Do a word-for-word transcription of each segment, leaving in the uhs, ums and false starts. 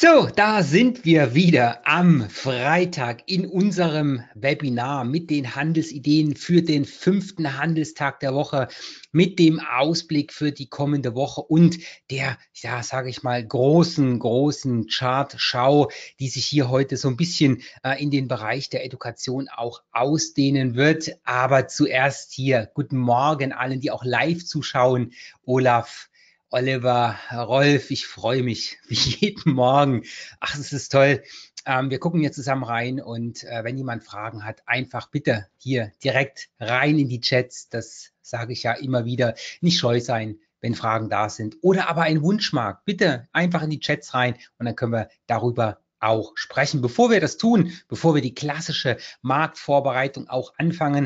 So, da sind wir wieder am Freitag in unserem Webinar mit den Handelsideen für den fünften Handelstag der Woche, mit dem Ausblick für die kommende Woche und der, ja, sage ich mal, großen, großen Chart-Schau, die sich hier heute so ein bisschen äh, in den Bereich der Education auch ausdehnen wird. Aber zuerst hier, guten Morgen allen, die auch live zuschauen. Olaf, Oliver, Rolf, ich freue mich wie jeden Morgen. Ach, es ist toll. Ähm, wir gucken jetzt zusammen rein und äh, wenn jemand Fragen hat, einfach bitte hier direkt rein in die Chats. Das sage ich ja immer wieder. Nicht scheu sein, wenn Fragen da sind. Oder aber ein Wunschmarkt. Bitte einfach in die Chats rein und dann können wir darüber auch sprechen. Bevor wir das tun, bevor wir die klassische Marktvorbereitung auch anfangen,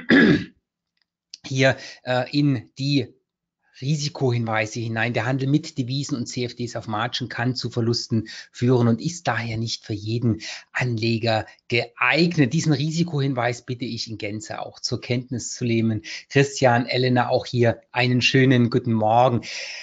hier äh, in die Risikohinweise hinein. Der Handel mit Devisen und C F Ds auf Margin kann zu Verlusten führen und ist daher nicht für jeden Anleger geeignet. Diesen Risikohinweis bitte ich in Gänze auch zur Kenntnis zu nehmen. Christian, Elena, auch hier einen schönen guten Morgen.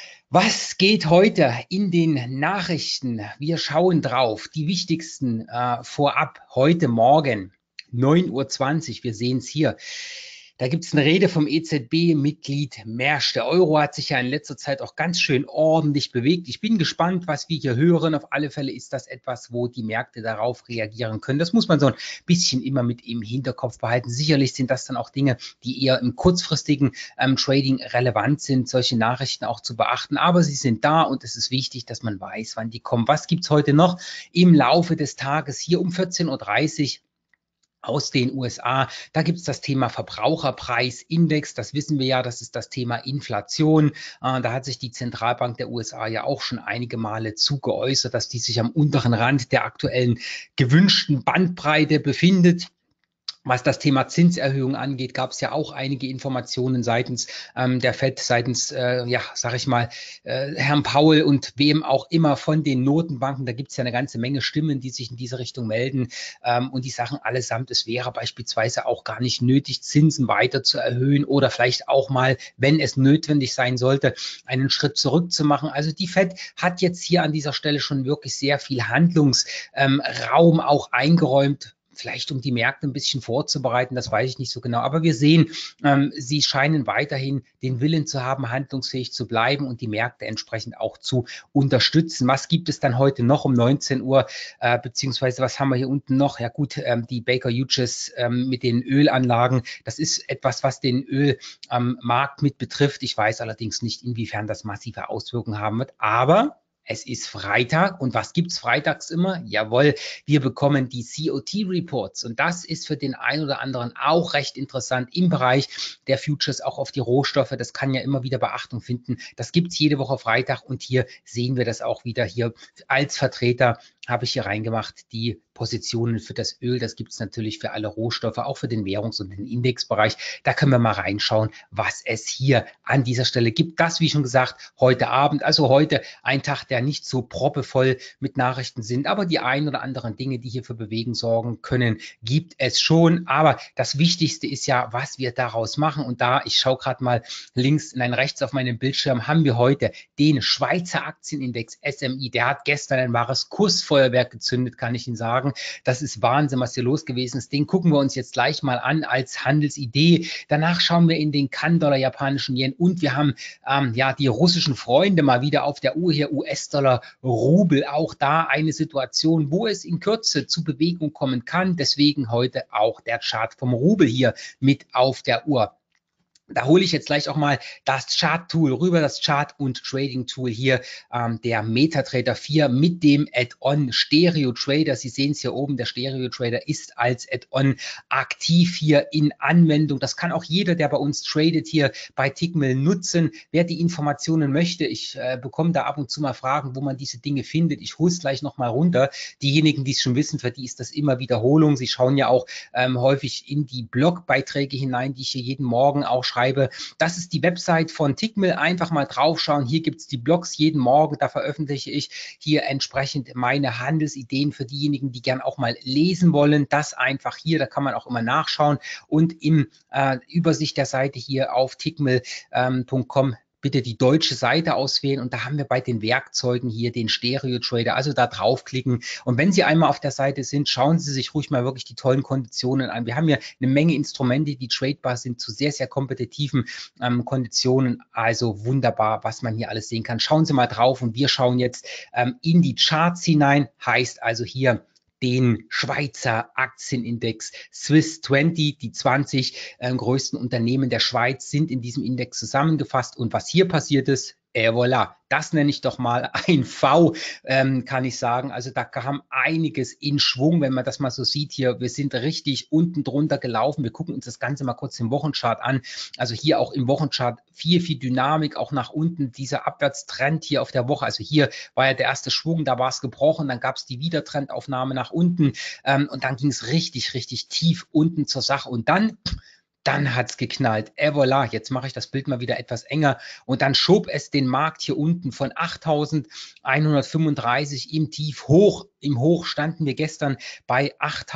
Was geht heute in den Nachrichten? Wir schauen drauf. Die wichtigsten äh, vorab heute Morgen, neun Uhr zwanzig. Wir sehen es hier. Da gibt es eine Rede vom E Z B-Mitglied Mersch. Der Euro hat sich ja in letzter Zeit auch ganz schön ordentlich bewegt. Ich bin gespannt, was wir hier hören. Auf alle Fälle ist das etwas, wo die Märkte darauf reagieren können. Das muss man so ein bisschen immer mit im Hinterkopf behalten. Sicherlich sind das dann auch Dinge, die eher im kurzfristigen ähm, Trading relevant sind, solche Nachrichten auch zu beachten. Aber sie sind da und es ist wichtig, dass man weiß, wann die kommen. Was gibt es heute noch im Laufe des Tages hier um vierzehn Uhr dreißig? Aus den U S A, da gibt es das Thema Verbraucherpreisindex, das wissen wir ja, das ist das Thema Inflation. Äh, da hat sich die Zentralbank der U S A ja auch schon einige Male zu geäußert, dass die sich am unteren Rand der aktuellen gewünschten Bandbreite befindet. Was das Thema Zinserhöhung angeht, gab es ja auch einige Informationen seitens ähm, der Fed, seitens, äh, ja, sag ich mal, äh, Herrn Powell und wem auch immer von den Notenbanken. Da gibt es ja eine ganze Menge Stimmen, die sich in diese Richtung melden. Ähm, und die sagen allesamt, es wäre beispielsweise auch gar nicht nötig, Zinsen weiter zu erhöhen oder vielleicht auch mal, wenn es notwendig sein sollte, einen Schritt zurück zu machen. Also die Fed hat jetzt hier an dieser Stelle schon wirklich sehr viel Handlungsraum ähm, auch eingeräumt. Vielleicht um die Märkte ein bisschen vorzubereiten, das weiß ich nicht so genau. Aber wir sehen, ähm, sie scheinen weiterhin den Willen zu haben, handlungsfähig zu bleiben und die Märkte entsprechend auch zu unterstützen. Was gibt es dann heute noch um neunzehn Uhr, äh, beziehungsweise was haben wir hier unten noch? Ja gut, ähm, die Baker Hughes ähm, mit den Ölanlagen. Das ist etwas, was den Ölmarkt ähm, mit betrifft. Ich weiß allerdings nicht, inwiefern das massive Auswirkungen haben wird. Aber es ist Freitag und was gibt's freitags immer? Jawohl, wir bekommen die C O T-Reports und das ist für den einen oder anderen auch recht interessant im Bereich der Futures, auch auf die Rohstoffe. Das kann ja immer wieder Beachtung finden. Das gibt's jede Woche Freitag und hier sehen wir das auch wieder. Hier als Vertreter habe ich hier reingemacht die Positionen für das Öl. Das gibt es natürlich für alle Rohstoffe, auch für den Währungs- und den Indexbereich. Da können wir mal reinschauen, was es hier an dieser Stelle gibt. Das, wie schon gesagt, heute Abend, also heute ein Tag, der nicht so proppevoll mit Nachrichten sind, aber die ein oder anderen Dinge, die hier für Bewegen sorgen können, gibt es schon. Aber das Wichtigste ist ja, was wir daraus machen. Und da, ich schaue gerade mal links, nein, rechts auf meinem Bildschirm, haben wir heute den Schweizer Aktienindex S M I. Der hat gestern ein wahres Kursfeuerwerk gezündet, kann ich Ihnen sagen. Das ist Wahnsinn, was hier los gewesen ist. Den gucken wir uns jetzt gleich mal an als Handelsidee. Danach schauen wir in den Kan-Dollar, japanischen Yen und wir haben ähm, ja die russischen Freunde mal wieder auf der Uhr hier, U S-Dollar, Rubel. Auch da eine Situation, wo es in Kürze zu Bewegung kommen kann. Deswegen heute auch der Chart vom Rubel hier mit auf der Uhr. Da hole ich jetzt gleich auch mal das Chart-Tool rüber, das Chart- und Trading-Tool hier, ähm, der MetaTrader vier mit dem Add-on Stereo Trader. Sie sehen es hier oben, der Stereo Trader ist als Add-on aktiv hier in Anwendung. Das kann auch jeder, der bei uns tradet, hier bei Tickmill nutzen. Wer die Informationen möchte, ich äh, bekomme da ab und zu mal Fragen, wo man diese Dinge findet. Ich hole es gleich nochmal runter. Diejenigen, die es schon wissen, für die ist das immer Wiederholung. Sie schauen ja auch ähm, häufig in die Blogbeiträge hinein, die ich hier jeden Morgen auch schreibe. Das ist die Website von Tickmill. Einfach mal draufschauen. Hier gibt es die Blogs jeden Morgen. Da veröffentliche ich hier entsprechend meine Handelsideen für diejenigen, die gern auch mal lesen wollen. Das einfach hier. Da kann man auch immer nachschauen. Und im äh, Übersicht der Seite hier auf tickmill punkt com bitte die deutsche Seite auswählen und da haben wir bei den Werkzeugen hier den Stereo Trader, also da draufklicken und wenn Sie einmal auf der Seite sind, schauen Sie sich ruhig mal wirklich die tollen Konditionen an. Wir haben hier eine Menge Instrumente, die tradebar sind zu sehr, sehr kompetitiven ähm, Konditionen, also wunderbar, was man hier alles sehen kann. Schauen Sie mal drauf und wir schauen jetzt ähm, in die Charts hinein, heißt also hier den Schweizer Aktienindex Swiss zwanzig, die zwanzig äh, größten Unternehmen der Schweiz sind in diesem Index zusammengefasst. Und was hier passiert ist, et voilà, das nenne ich doch mal ein V, ähm, kann ich sagen. Also da kam einiges in Schwung, wenn man das mal so sieht hier. Wir sind richtig unten drunter gelaufen. Wir gucken uns das Ganze mal kurz im Wochenchart an. Also hier auch im Wochenchart viel, viel Dynamik, auch nach unten. Dieser Abwärtstrend hier auf der Woche. Also hier war ja der erste Schwung, da war es gebrochen. Dann gab es die Wiedertrendaufnahme nach unten ähm, und dann ging es richtig, richtig tief unten zur Sache. Und dann Dann hat's geknallt. Et voilà, jetzt mache ich das Bild mal wieder etwas enger. Und dann schob es den Markt hier unten von achttausendeinhundertfünfunddreißig im Tief hoch. Im Hoch standen wir gestern bei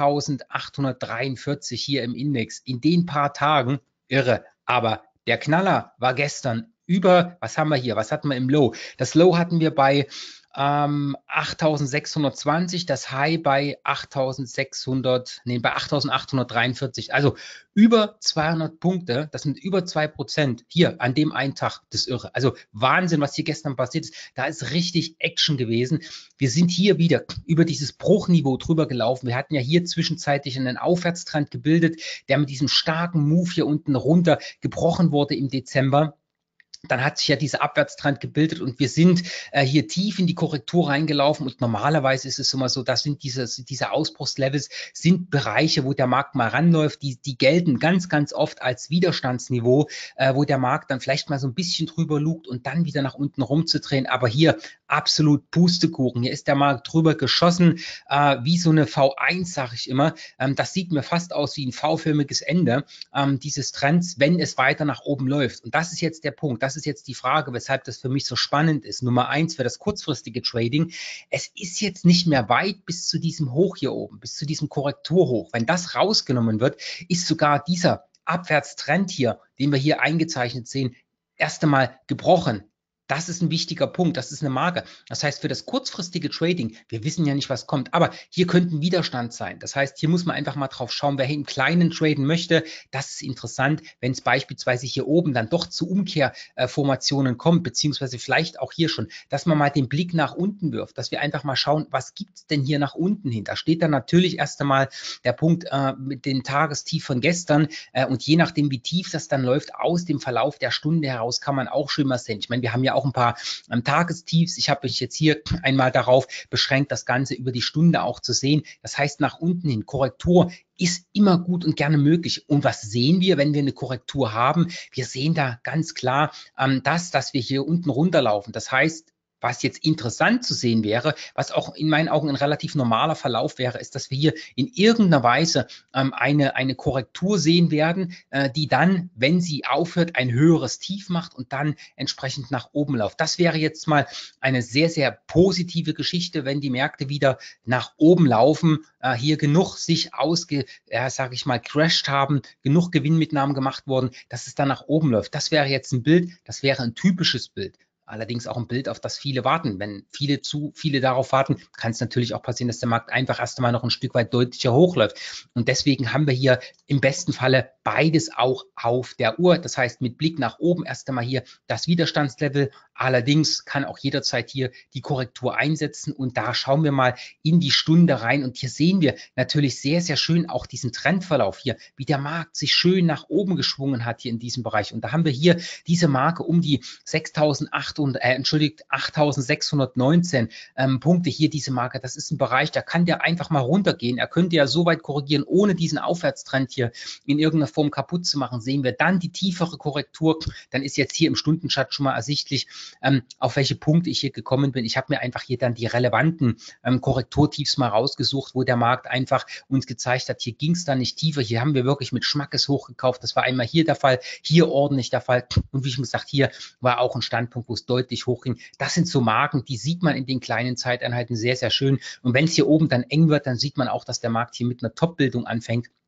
achttausendachthundertdreiundvierzig hier im Index. In den paar Tagen, irre. Aber der Knaller war gestern über, was haben wir hier? Was hatten wir im Low? Das Low hatten wir bei ähm, achttausendsechshundertzwanzig, das High bei achttausendsechshundert, nee, bei achttausendachthundertdreiundvierzig. Also über zweihundert Punkte, das sind über zwei Prozent hier an dem einen Tag, das ist irre. Also Wahnsinn, was hier gestern passiert ist. Da ist richtig Action gewesen. Wir sind hier wieder über dieses Bruchniveau drüber gelaufen. Wir hatten ja hier zwischenzeitlich einen Aufwärtstrend gebildet, der mit diesem starken Move hier unten runter gebrochen wurde im Dezember. Dann hat sich ja dieser Abwärtstrend gebildet und wir sind äh, hier tief in die Korrektur reingelaufen und normalerweise ist es immer so, das sind diese, diese Ausbruchslevels, sind Bereiche, wo der Markt mal ranläuft, die, die gelten ganz, ganz oft als Widerstandsniveau, äh, wo der Markt dann vielleicht mal so ein bisschen drüber lugt und dann wieder nach unten rumzudrehen, aber hier absolut Pustekuchen, hier ist der Markt drüber geschossen, äh, wie so eine V eins, sage ich immer, ähm, das sieht mir fast aus wie ein V-förmiges Ende ähm, dieses Trends, wenn es weiter nach oben läuft und das ist jetzt der Punkt, das ist jetzt die Frage, weshalb das für mich so spannend ist. Nummer eins für das kurzfristige Trading. Es ist jetzt nicht mehr weit bis zu diesem Hoch hier oben, bis zu diesem Korrekturhoch. Wenn das rausgenommen wird, ist sogar dieser Abwärtstrend hier, den wir hier eingezeichnet sehen, erst einmal gebrochen. Das ist ein wichtiger Punkt, das ist eine Marke. Das heißt, für das kurzfristige Trading, wir wissen ja nicht, was kommt, aber hier könnte ein Widerstand sein. Das heißt, hier muss man einfach mal drauf schauen, wer im Kleinen traden möchte. Das ist interessant, wenn es beispielsweise hier oben dann doch zu Umkehrformationen kommt, beziehungsweise vielleicht auch hier schon, dass man mal den Blick nach unten wirft, dass wir einfach mal schauen, was gibt es denn hier nach unten hin? Da steht dann natürlich erst einmal der Punkt äh, mit dem Tagestief von gestern äh, und je nachdem, wie tief das dann läuft, aus dem Verlauf der Stunde heraus kann man auch schon mal sehen. Ich meine, wir haben ja auch ein paar ähm, Tagestiefs. Ich habe mich jetzt hier einmal darauf beschränkt, das Ganze über die Stunde auch zu sehen. Das heißt, nach unten hin, Korrektur ist immer gut und gerne möglich. Und was sehen wir, wenn wir eine Korrektur haben? Wir sehen da ganz klar ähm, das, dass wir hier unten runterlaufen. Das heißt, was jetzt interessant zu sehen wäre, was auch in meinen Augen ein relativ normaler Verlauf wäre, ist, dass wir hier in irgendeiner Weise ähm, eine, eine Korrektur sehen werden, äh, die dann, wenn sie aufhört, ein höheres Tief macht und dann entsprechend nach oben läuft. Das wäre jetzt mal eine sehr, sehr positive Geschichte, wenn die Märkte wieder nach oben laufen, äh, hier genug sich ausge, ja, sage ich mal, crashed haben, genug Gewinnmitnahmen gemacht wurden, dass es dann nach oben läuft. Das wäre jetzt ein Bild, das wäre ein typisches Bild. Allerdings auch ein Bild, auf das viele warten. Wenn viele zu viele darauf warten, kann es natürlich auch passieren, dass der Markt einfach erst einmal noch ein Stück weit deutlicher hochläuft. Und deswegen haben wir hier im besten Falle beides auch auf der Uhr. Das heißt, mit Blick nach oben erst einmal hier das Widerstandslevel. Allerdings kann auch jederzeit hier die Korrektur einsetzen. Und da schauen wir mal in die Stunde rein. Und hier sehen wir natürlich sehr, sehr schön auch diesen Trendverlauf hier, wie der Markt sich schön nach oben geschwungen hat hier in diesem Bereich. Und da haben wir hier diese Marke um die sechstausendachthundert und äh, entschuldigt, achttausendsechshundertneunzehn ähm, Punkte hier, diese Marke, das ist ein Bereich, da kann der einfach mal runtergehen. Er könnte ja so weit korrigieren, ohne diesen Aufwärtstrend hier in irgendeiner Form kaputt zu machen. Sehen wir dann die tiefere Korrektur, dann ist jetzt hier im Stundenchart schon mal ersichtlich, ähm, auf welche Punkte ich hier gekommen bin. Ich habe mir einfach hier dann die relevanten ähm, Korrekturtiefs mal rausgesucht, wo der Markt einfach uns gezeigt hat, hier ging es dann nicht tiefer, hier haben wir wirklich mit Schmackes hochgekauft. Das war einmal hier der Fall, hier ordentlich der Fall und wie schon gesagt, hier war auch ein Standpunkt, wo es deutlich hochging. Das sind so Marken, die sieht man in den kleinen Zeiteinheiten sehr, sehr schön. Und wenn es hier oben dann eng wird, dann sieht man auch, dass der Markt hier mit einer Top-Bildung anfängt.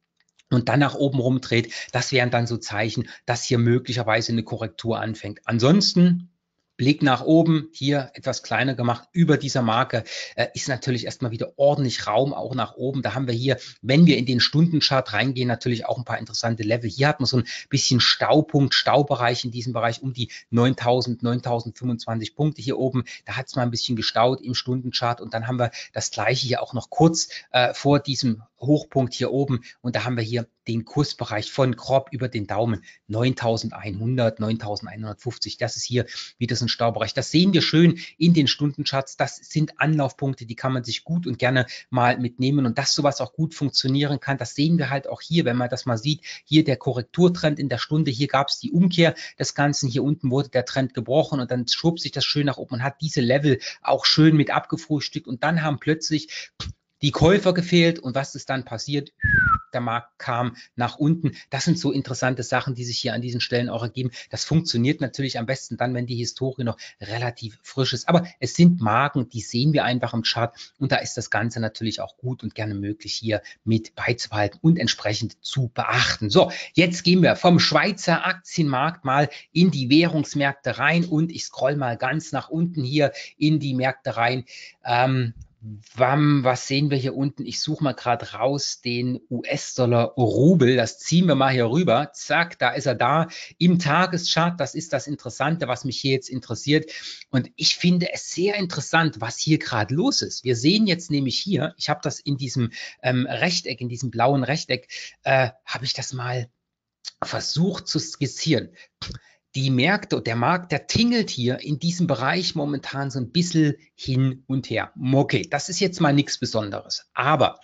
und dann nach oben rumdreht, das wären dann so Zeichen, dass hier möglicherweise eine Korrektur anfängt. Ansonsten Blick nach oben, hier etwas kleiner gemacht, über dieser Marke äh, ist natürlich erstmal wieder ordentlich Raum auch nach oben. Da haben wir hier, wenn wir in den Stundenchart reingehen, natürlich auch ein paar interessante Level. Hier hat man so ein bisschen Staupunkt, Staubereich in diesem Bereich um die neuntausend, neuntausendfünfundzwanzig Punkte hier oben. Da hat es mal ein bisschen gestaut im Stundenchart und dann haben wir das gleiche hier auch noch kurz äh, vor diesem Hochpunkt hier oben und da haben wir hier den Kursbereich von grob über den Daumen neuntausendeinhundert, neuntausendeinhundertfünfzig. Das ist hier wieder so ein Staubereich. Das sehen wir schön in den Stundencharts. Das sind Anlaufpunkte, die kann man sich gut und gerne mal mitnehmen und dass sowas auch gut funktionieren kann, das sehen wir halt auch hier, wenn man das mal sieht. Hier der Korrekturtrend in der Stunde, hier gab es die Umkehr des Ganzen, hier unten wurde der Trend gebrochen und dann schob sich das schön nach oben und hat diese Level auch schön mit abgefrühstückt und dann haben plötzlich die Käufer gefehlt und was ist dann passiert? Der Markt kam nach unten. Das sind so interessante Sachen, die sich hier an diesen Stellen auch ergeben. Das funktioniert natürlich am besten dann, wenn die Historie noch relativ frisch ist. Aber es sind Marken, die sehen wir einfach im Chart und da ist das Ganze natürlich auch gut und gerne möglich hier mit beizubehalten und entsprechend zu beachten. So, jetzt gehen wir vom Schweizer Aktienmarkt mal in die Währungsmärkte rein und ich scroll mal ganz nach unten hier in die Märkte rein. Ähm, Was sehen wir hier unten? Ich suche mal gerade raus den U S-Dollar-Rubel. Das ziehen wir mal hier rüber. Zack, da ist er da im Tageschart. Das ist das Interessante, was mich hier jetzt interessiert. Und ich finde es sehr interessant, was hier gerade los ist. Wir sehen jetzt nämlich hier, ich habe das in diesem ähm, Rechteck, in diesem blauen Rechteck, äh, habe ich das mal versucht zu skizzieren. Die Märkte, der Markt, der tingelt hier in diesem Bereich momentan so ein bisschen hin und her. Okay, das ist jetzt mal nichts Besonderes. Aber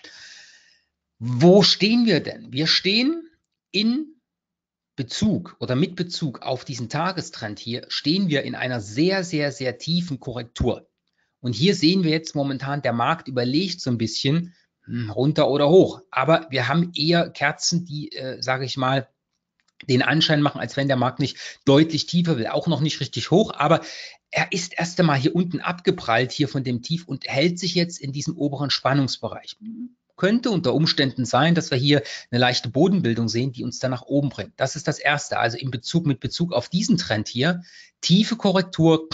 wo stehen wir denn? Wir stehen in Bezug oder mit Bezug auf diesen Tagestrend hier, stehen wir in einer sehr, sehr, sehr tiefen Korrektur. Und hier sehen wir jetzt momentan, der Markt überlegt so ein bisschen hm, runter oder hoch. Aber wir haben eher Kerzen, die, äh, sage ich mal, den Anschein machen, als wenn der Markt nicht deutlich tiefer will, auch noch nicht richtig hoch, aber er ist erst einmal hier unten abgeprallt, hier von dem Tief und hält sich jetzt in diesem oberen Spannungsbereich. Könnte unter Umständen sein, dass wir hier eine leichte Bodenbildung sehen, die uns dann nach oben bringt. Das ist das Erste, also in Bezug, mit Bezug auf diesen Trend hier, tiefe Korrektur,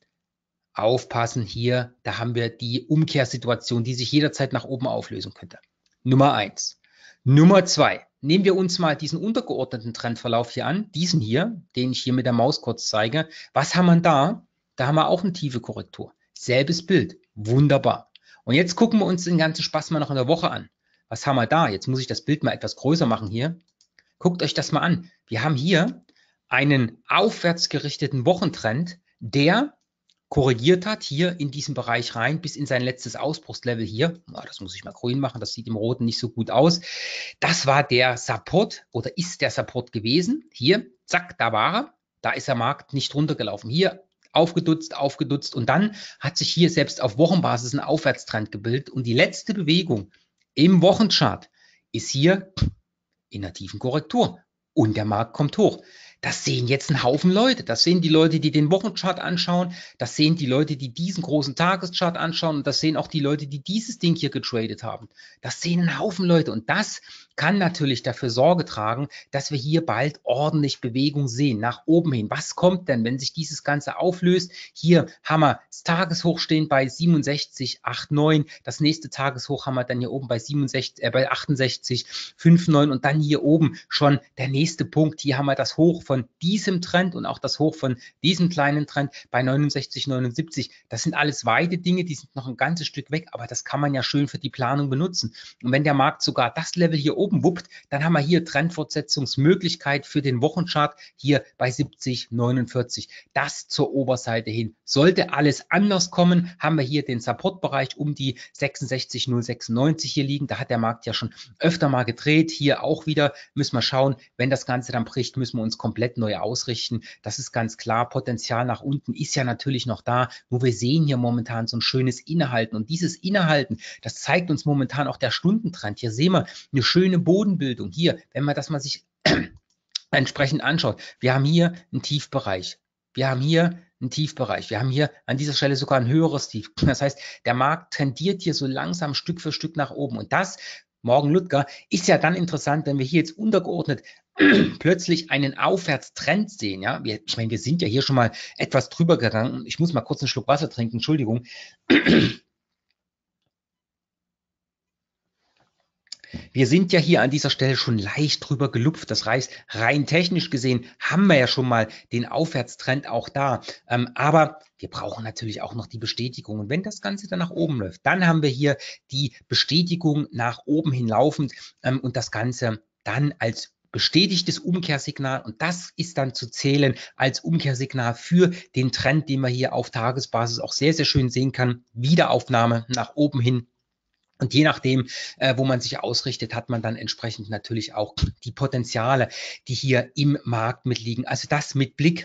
aufpassen hier, da haben wir die Umkehrsituation, die sich jederzeit nach oben auflösen könnte. Nummer eins. Nummer zwei. Nehmen wir uns mal diesen untergeordneten Trendverlauf hier an, diesen hier, den ich hier mit der Maus kurz zeige. Was haben wir da? Da haben wir auch eine tiefe Korrektur. Selbes Bild. Wunderbar. Und jetzt gucken wir uns den ganzen Spaß mal noch in der Woche an. Was haben wir da? Jetzt muss ich das Bild mal etwas größer machen hier. Guckt euch das mal an. Wir haben hier einen aufwärts gerichteten Wochentrend, der korrigiert hat, hier in diesem Bereich rein, bis in sein letztes Ausbruchslevel hier. Oh, das muss ich mal grün machen, das sieht im Roten nicht so gut aus. Das war der Support oder ist der Support gewesen. Hier, zack, da war er. Da ist der Markt nicht runtergelaufen. Hier aufgedutzt, aufgedutzt und dann hat sich hier selbst auf Wochenbasis ein Aufwärtstrend gebildet und die letzte Bewegung im Wochenchart ist hier in einer tiefen Korrektur und der Markt kommt hoch. Das sehen jetzt ein Haufen Leute. Das sehen die Leute, die den Wochenchart anschauen. Das sehen die Leute, die diesen großen Tageschart anschauen. Und das sehen auch die Leute, die dieses Ding hier getradet haben. Das sehen ein Haufen Leute. Und das kann natürlich dafür Sorge tragen, dass wir hier bald ordentlich Bewegung sehen, nach oben hin. Was kommt denn, wenn sich dieses Ganze auflöst? Hier haben wir das Tageshoch stehen bei siebenundsechzig Komma neunundachtzig. Das nächste Tageshoch haben wir dann hier oben bei, siebenundsechzig, äh, bei achtundsechzig Komma neunundfünfzig. Und dann hier oben schon der nächste Punkt. Hier haben wir das Hoch von diesem Trend und auch das Hoch von diesem kleinen Trend bei neunundsechzig Komma neunundsiebzig. Das sind alles weite Dinge, die sind noch ein ganzes Stück weg, aber das kann man ja schön für die Planung benutzen. Und wenn der Markt sogar das Level hier oben wuppt, dann haben wir hier Trendfortsetzungsmöglichkeit für den Wochenchart hier bei siebzig Komma neunundvierzig. Das zur Oberseite hin. Sollte alles anders kommen, haben wir hier den Supportbereich um die sechsundsechzig Komma null sechsundneunzig hier liegen. Da hat der Markt ja schon öfter mal gedreht. Hier auch wieder müssen wir schauen, wenn das Ganze dann bricht, müssen wir uns komplett neu ausrichten. Das ist ganz klar. Potenzial nach unten ist ja natürlich noch da. Nur wir sehen hier momentan so ein schönes Innehalten. Und dieses Innehalten, das zeigt uns momentan auch der Stundentrend. Hier sehen wir eine schöne Bodenbildung. Hier, wenn man das mal sich entsprechend anschaut. Wir haben hier einen Tiefbereich. Wir haben hier einen Tiefbereich. Wir haben hier an dieser Stelle sogar ein höheres Tief. Das heißt, der Markt tendiert hier so langsam Stück für Stück nach oben. Und das Morgen Ludger, ist ja dann interessant, wenn wir hier jetzt untergeordnet plötzlich einen Aufwärtstrend sehen. Ja, wir, ich meine, wir sind ja hier schon mal etwas drüber gegangen. Ich muss mal kurz einen Schluck Wasser trinken, Entschuldigung. Wir sind ja hier an dieser Stelle schon leicht drüber gelupft. Das heißt, rein technisch gesehen haben wir ja schon mal den Aufwärtstrend auch da. Ähm, aber wir brauchen natürlich auch noch die Bestätigung. Und wenn das Ganze dann nach oben läuft, dann haben wir hier die Bestätigung nach oben hin laufend ähm, und das Ganze dann als bestätigtes Umkehrsignal, und das ist dann zu zählen als Umkehrsignal für den Trend, den man hier auf Tagesbasis auch sehr, sehr schön sehen kann. Wiederaufnahme nach oben hin. Und je nachdem, äh, wo man sich ausrichtet, hat man dann entsprechend natürlich auch die Potenziale, die hier im Markt mitliegen. Also das mit Blick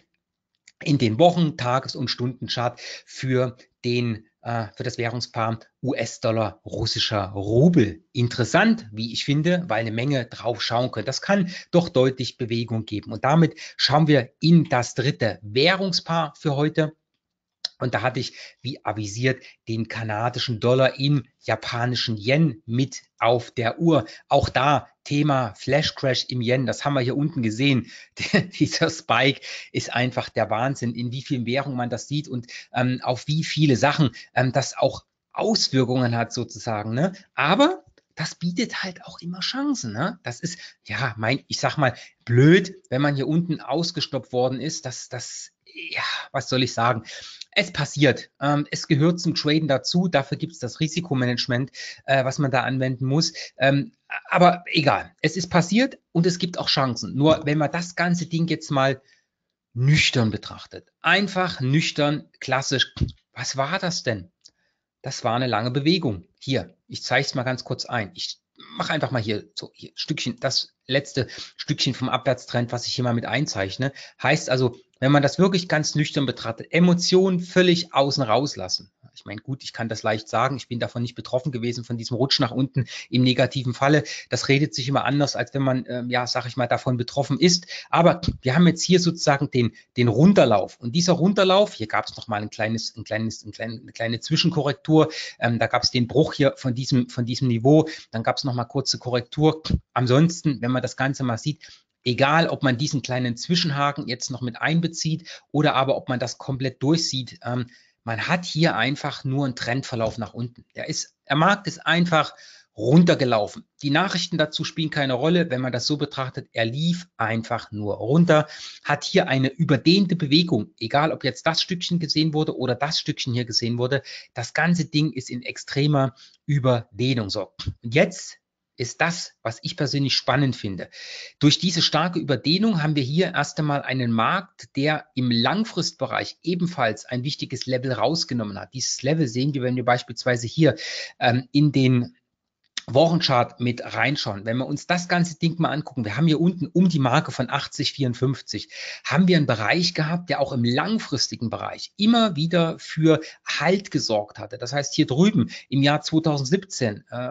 in den Wochen-, Tages- und Stundenchart für den äh, für das Währungspaar U S-Dollar, russischer Rubel. Interessant, wie ich finde, weil eine Menge drauf schauen können. Das kann doch deutlich Bewegung geben. Und damit schauen wir in das dritte Währungspaar für heute. Und da hatte ich, wie avisiert, den kanadischen Dollar in japanischen Yen mit auf der Uhr. Auch da Thema Flash Crash im Yen, das haben wir hier unten gesehen. Dieser Spike ist einfach der Wahnsinn, in wie vielen Währungen man das sieht und ähm, auf wie viele Sachen ähm, das auch Auswirkungen hat sozusagen. Ne? Aber das bietet halt auch immer Chancen. Ne? Das ist, ja, mein, ich sag mal, blöd, wenn man hier unten ausgestoppt worden ist. Das, das, ja, was soll ich sagen? Es passiert. Ähm, es gehört zum Traden dazu. Dafür gibt es das Risikomanagement, äh, was man da anwenden muss. Ähm, aber egal. Es ist passiert und es gibt auch Chancen. Nur wenn man das ganze Ding jetzt mal nüchtern betrachtet, einfach nüchtern, klassisch. Was war das denn? Das war eine lange Bewegung. Hier, ich zeige es mal ganz kurz ein. Ich mache einfach mal hier so hier Stückchen, das letzte Stückchen vom Abwärtstrend, was ich hier mal mit einzeichne. Heißt also, wenn man das wirklich ganz nüchtern betrachtet, Emotionen völlig außen rauslassen. Ich meine, gut, ich kann das leicht sagen. Ich bin davon nicht betroffen gewesen, von diesem Rutsch nach unten im negativen Falle. Das redet sich immer anders, als wenn man, ähm, ja, sag ich mal, davon betroffen ist. Aber wir haben jetzt hier sozusagen den, den Runterlauf. Und dieser Runterlauf, hier gab es nochmal ein kleines, ein kleines, ein kleine, eine kleine Zwischenkorrektur. Ähm, da gab es den Bruch hier von diesem, von diesem Niveau. Dann gab es nochmal kurze Korrektur. Ansonsten, wenn man das Ganze mal sieht, egal, ob man diesen kleinen Zwischenhaken jetzt noch mit einbezieht oder aber ob man das komplett durchsieht, ähm, man hat hier einfach nur einen Trendverlauf nach unten. Der, ist, der Markt ist einfach runtergelaufen. Die Nachrichten dazu spielen keine Rolle, wenn man das so betrachtet. Er lief einfach nur runter, hat hier eine überdehnte Bewegung, egal ob jetzt das Stückchen gesehen wurde oder das Stückchen hier gesehen wurde. Das ganze Ding ist in extremer Überdehnung. So, und jetzt ist das, was ich persönlich spannend finde. Durch diese starke Überdehnung haben wir hier erst einmal einen Markt, der im Langfristbereich ebenfalls ein wichtiges Level rausgenommen hat. Dieses Level sehen wir, wenn wir beispielsweise hier ähm, in den Wochenchart mit reinschauen. Wenn wir uns das ganze Ding mal angucken, wir haben hier unten um die Marke von achtzig Komma vierundfünfzig, haben wir einen Bereich gehabt, der auch im langfristigen Bereich immer wieder für Halt gesorgt hatte. Das heißt, hier drüben im Jahr zweitausendsiebzehn äh,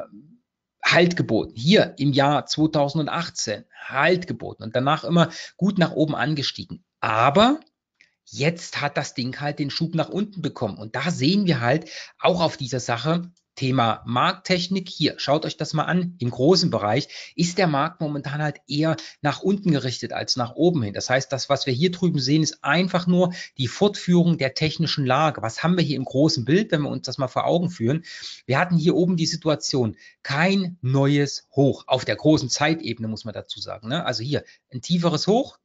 Halt geboten. Hier im Jahr zweitausendachtzehn Halt geboten und danach immer gut nach oben angestiegen. Aber jetzt hat das Ding halt den Schub nach unten bekommen. Und da sehen wir halt auch auf dieser Sache, Thema Markttechnik, hier, schaut euch das mal an, im großen Bereich ist der Markt momentan halt eher nach unten gerichtet als nach oben hin. Das heißt, das, was wir hier drüben sehen, ist einfach nur die Fortführung der technischen Lage. Was haben wir hier im großen Bild, wenn wir uns das mal vor Augen führen? Wir hatten hier oben die Situation, kein neues Hoch, auf der großen Zeitebene muss man dazu sagen. Ne? Also hier ein tieferes Hoch,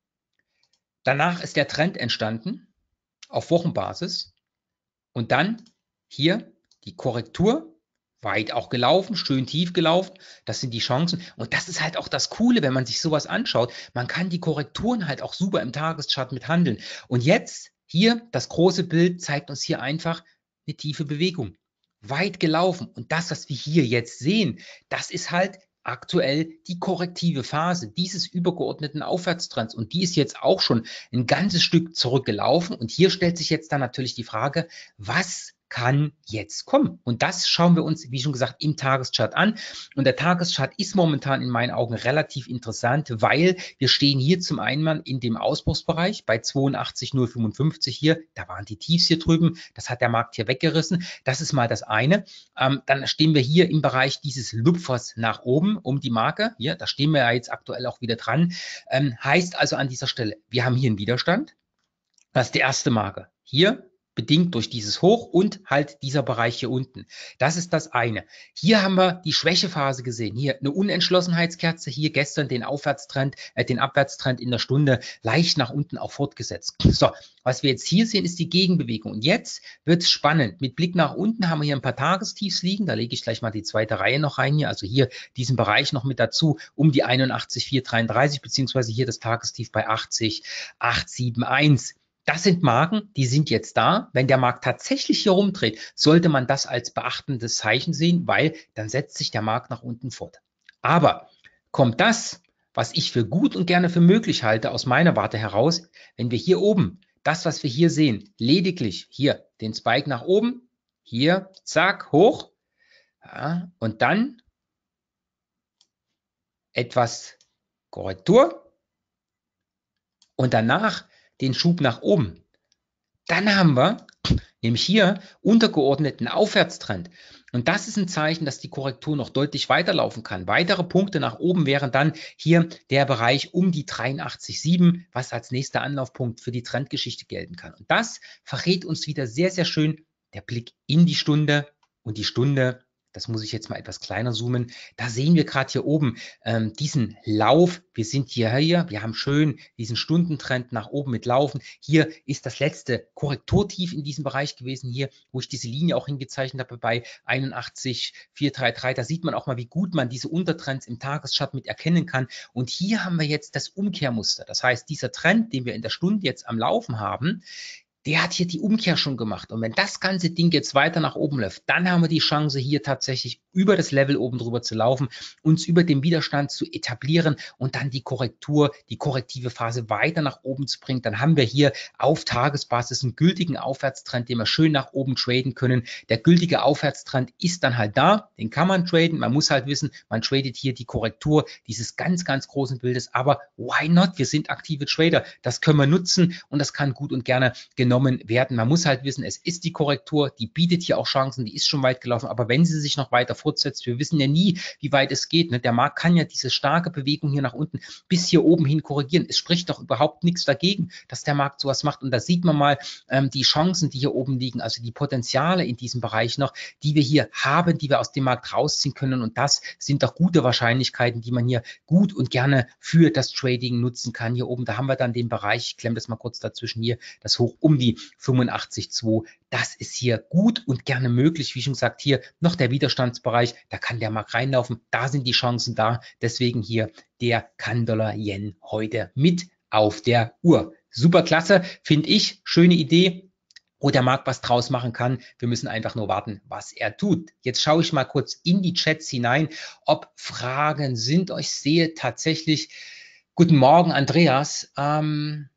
danach ist der Trend entstanden auf Wochenbasis und dann hier die Korrektur, weit auch gelaufen, schön tief gelaufen. Das sind die Chancen. Und das ist halt auch das Coole, wenn man sich sowas anschaut. Man kann die Korrekturen halt auch super im Tageschart mit handeln. Und jetzt hier, das große Bild zeigt uns hier einfach eine tiefe Bewegung. Weit gelaufen. Und das, was wir hier jetzt sehen, das ist halt aktuell die korrektive Phase dieses übergeordneten Aufwärtstrends. Und die ist jetzt auch schon ein ganzes Stück zurückgelaufen. Und hier stellt sich jetzt dann natürlich die Frage, was kann jetzt kommen. Und das schauen wir uns, wie schon gesagt, im Tageschart an. Und der Tageschart ist momentan in meinen Augen relativ interessant, weil wir stehen hier zum einen in dem Ausbruchsbereich bei zweiundachtzig Komma null fünfundfünfzig hier. Da waren die Tiefs hier drüben. Das hat der Markt hier weggerissen. Das ist mal das eine. Ähm, dann stehen wir hier im Bereich dieses Lupfers nach oben um die Marke. Hier, da stehen wir ja jetzt aktuell auch wieder dran. Ähm, heißt also an dieser Stelle, wir haben hier einen Widerstand. Das ist die erste Marke. Hier bedingt durch dieses Hoch und halt dieser Bereich hier unten. Das ist das eine. Hier haben wir die Schwächephase gesehen. Hier eine Unentschlossenheitskerze, hier gestern den Aufwärtstrend, äh, den Abwärtstrend in der Stunde leicht nach unten auch fortgesetzt. So, was wir jetzt hier sehen, ist die Gegenbewegung. Und jetzt wird es spannend. Mit Blick nach unten haben wir hier ein paar Tagestiefs liegen. Da lege ich gleich mal die zweite Reihe noch rein hier. Also hier diesen Bereich noch mit dazu um die einundachtzig Komma vierhundertdreiunddreißig beziehungsweise hier das Tagestief bei achtzig Komma achthunderteinundsiebzig. Das sind Marken, die sind jetzt da. Wenn der Markt tatsächlich hier rumdreht, sollte man das als beachtendes Zeichen sehen, weil dann setzt sich der Markt nach unten fort. Aber kommt das, was ich für gut und gerne für möglich halte, aus meiner Warte heraus, wenn wir hier oben, das, was wir hier sehen, lediglich hier den Spike nach oben, hier, zack, hoch, ja, und dann etwas Korrektur und danach den Schub nach oben. Dann haben wir nämlich hier untergeordneten Aufwärtstrend. Und das ist ein Zeichen, dass die Korrektur noch deutlich weiterlaufen kann. Weitere Punkte nach oben wären dann hier der Bereich um die dreiundachtzig Komma sieben, was als nächster Anlaufpunkt für die Trendgeschichte gelten kann. Und das verrät uns wieder sehr, sehr schön der Blick in die Stunde und die Stunde. Das muss ich jetzt mal etwas kleiner zoomen. Da sehen wir gerade hier oben ähm, diesen Lauf. Wir sind hier, hier, wir haben schön diesen Stundentrend nach oben mit Laufen. Hier ist das letzte Korrekturtief in diesem Bereich gewesen, hier, wo ich diese Linie auch hingezeichnet habe bei einundachtzig Komma vierhundertdreiunddreißig. Da sieht man auch mal, wie gut man diese Untertrends im Tageschart mit erkennen kann. Und hier haben wir jetzt das Umkehrmuster. Das heißt, dieser Trend, den wir in der Stunde jetzt am Laufen haben, der hat hier die Umkehr schon gemacht. Und wenn das ganze Ding jetzt weiter nach oben läuft, dann haben wir die Chance, hier tatsächlich über das Level oben drüber zu laufen, uns über den Widerstand zu etablieren und dann die Korrektur, die korrektive Phase weiter nach oben zu bringen. Dann haben wir hier auf Tagesbasis einen gültigen Aufwärtstrend, den wir schön nach oben traden können. Der gültige Aufwärtstrend ist dann halt da, den kann man traden. Man muss halt wissen, man tradet hier die Korrektur dieses ganz, ganz großen Bildes. Aber why not? Wir sind aktive Trader. Das können wir nutzen und das kann gut und gerne genommen werden. Man muss halt wissen, es ist die Korrektur, die bietet hier auch Chancen, die ist schon weit gelaufen, aber wenn sie sich noch weiter fortsetzt, wir wissen ja nie, wie weit es geht. Ne? Der Markt kann ja diese starke Bewegung hier nach unten bis hier oben hin korrigieren. Es spricht doch überhaupt nichts dagegen, dass der Markt sowas macht und da sieht man mal ähm, die Chancen, die hier oben liegen, also die Potenziale in diesem Bereich noch, die wir hier haben, die wir aus dem Markt rausziehen können und das sind doch gute Wahrscheinlichkeiten, die man hier gut und gerne für das Trading nutzen kann. Hier oben, da haben wir dann den Bereich, ich klemme das mal kurz dazwischen hier, das hoch um die fünfundachtzig Komma zwei. Das ist hier gut und gerne möglich. Wie schon gesagt, hier noch der Widerstandsbereich. Da kann der Markt reinlaufen. Da sind die Chancen da. Deswegen hier der Kan-Dollar-Yen heute mit auf der Uhr. Super klasse, finde ich. Schöne Idee, wo der Markt was draus machen kann. Wir müssen einfach nur warten, was er tut. Jetzt schaue ich mal kurz in die Chats hinein, ob Fragen sind. Ich sehe tatsächlich, guten Morgen, Andreas. Ähm,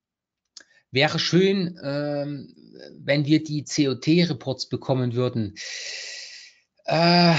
Wäre schön, ähm, wenn wir die C O T-Reports bekommen würden. Äh,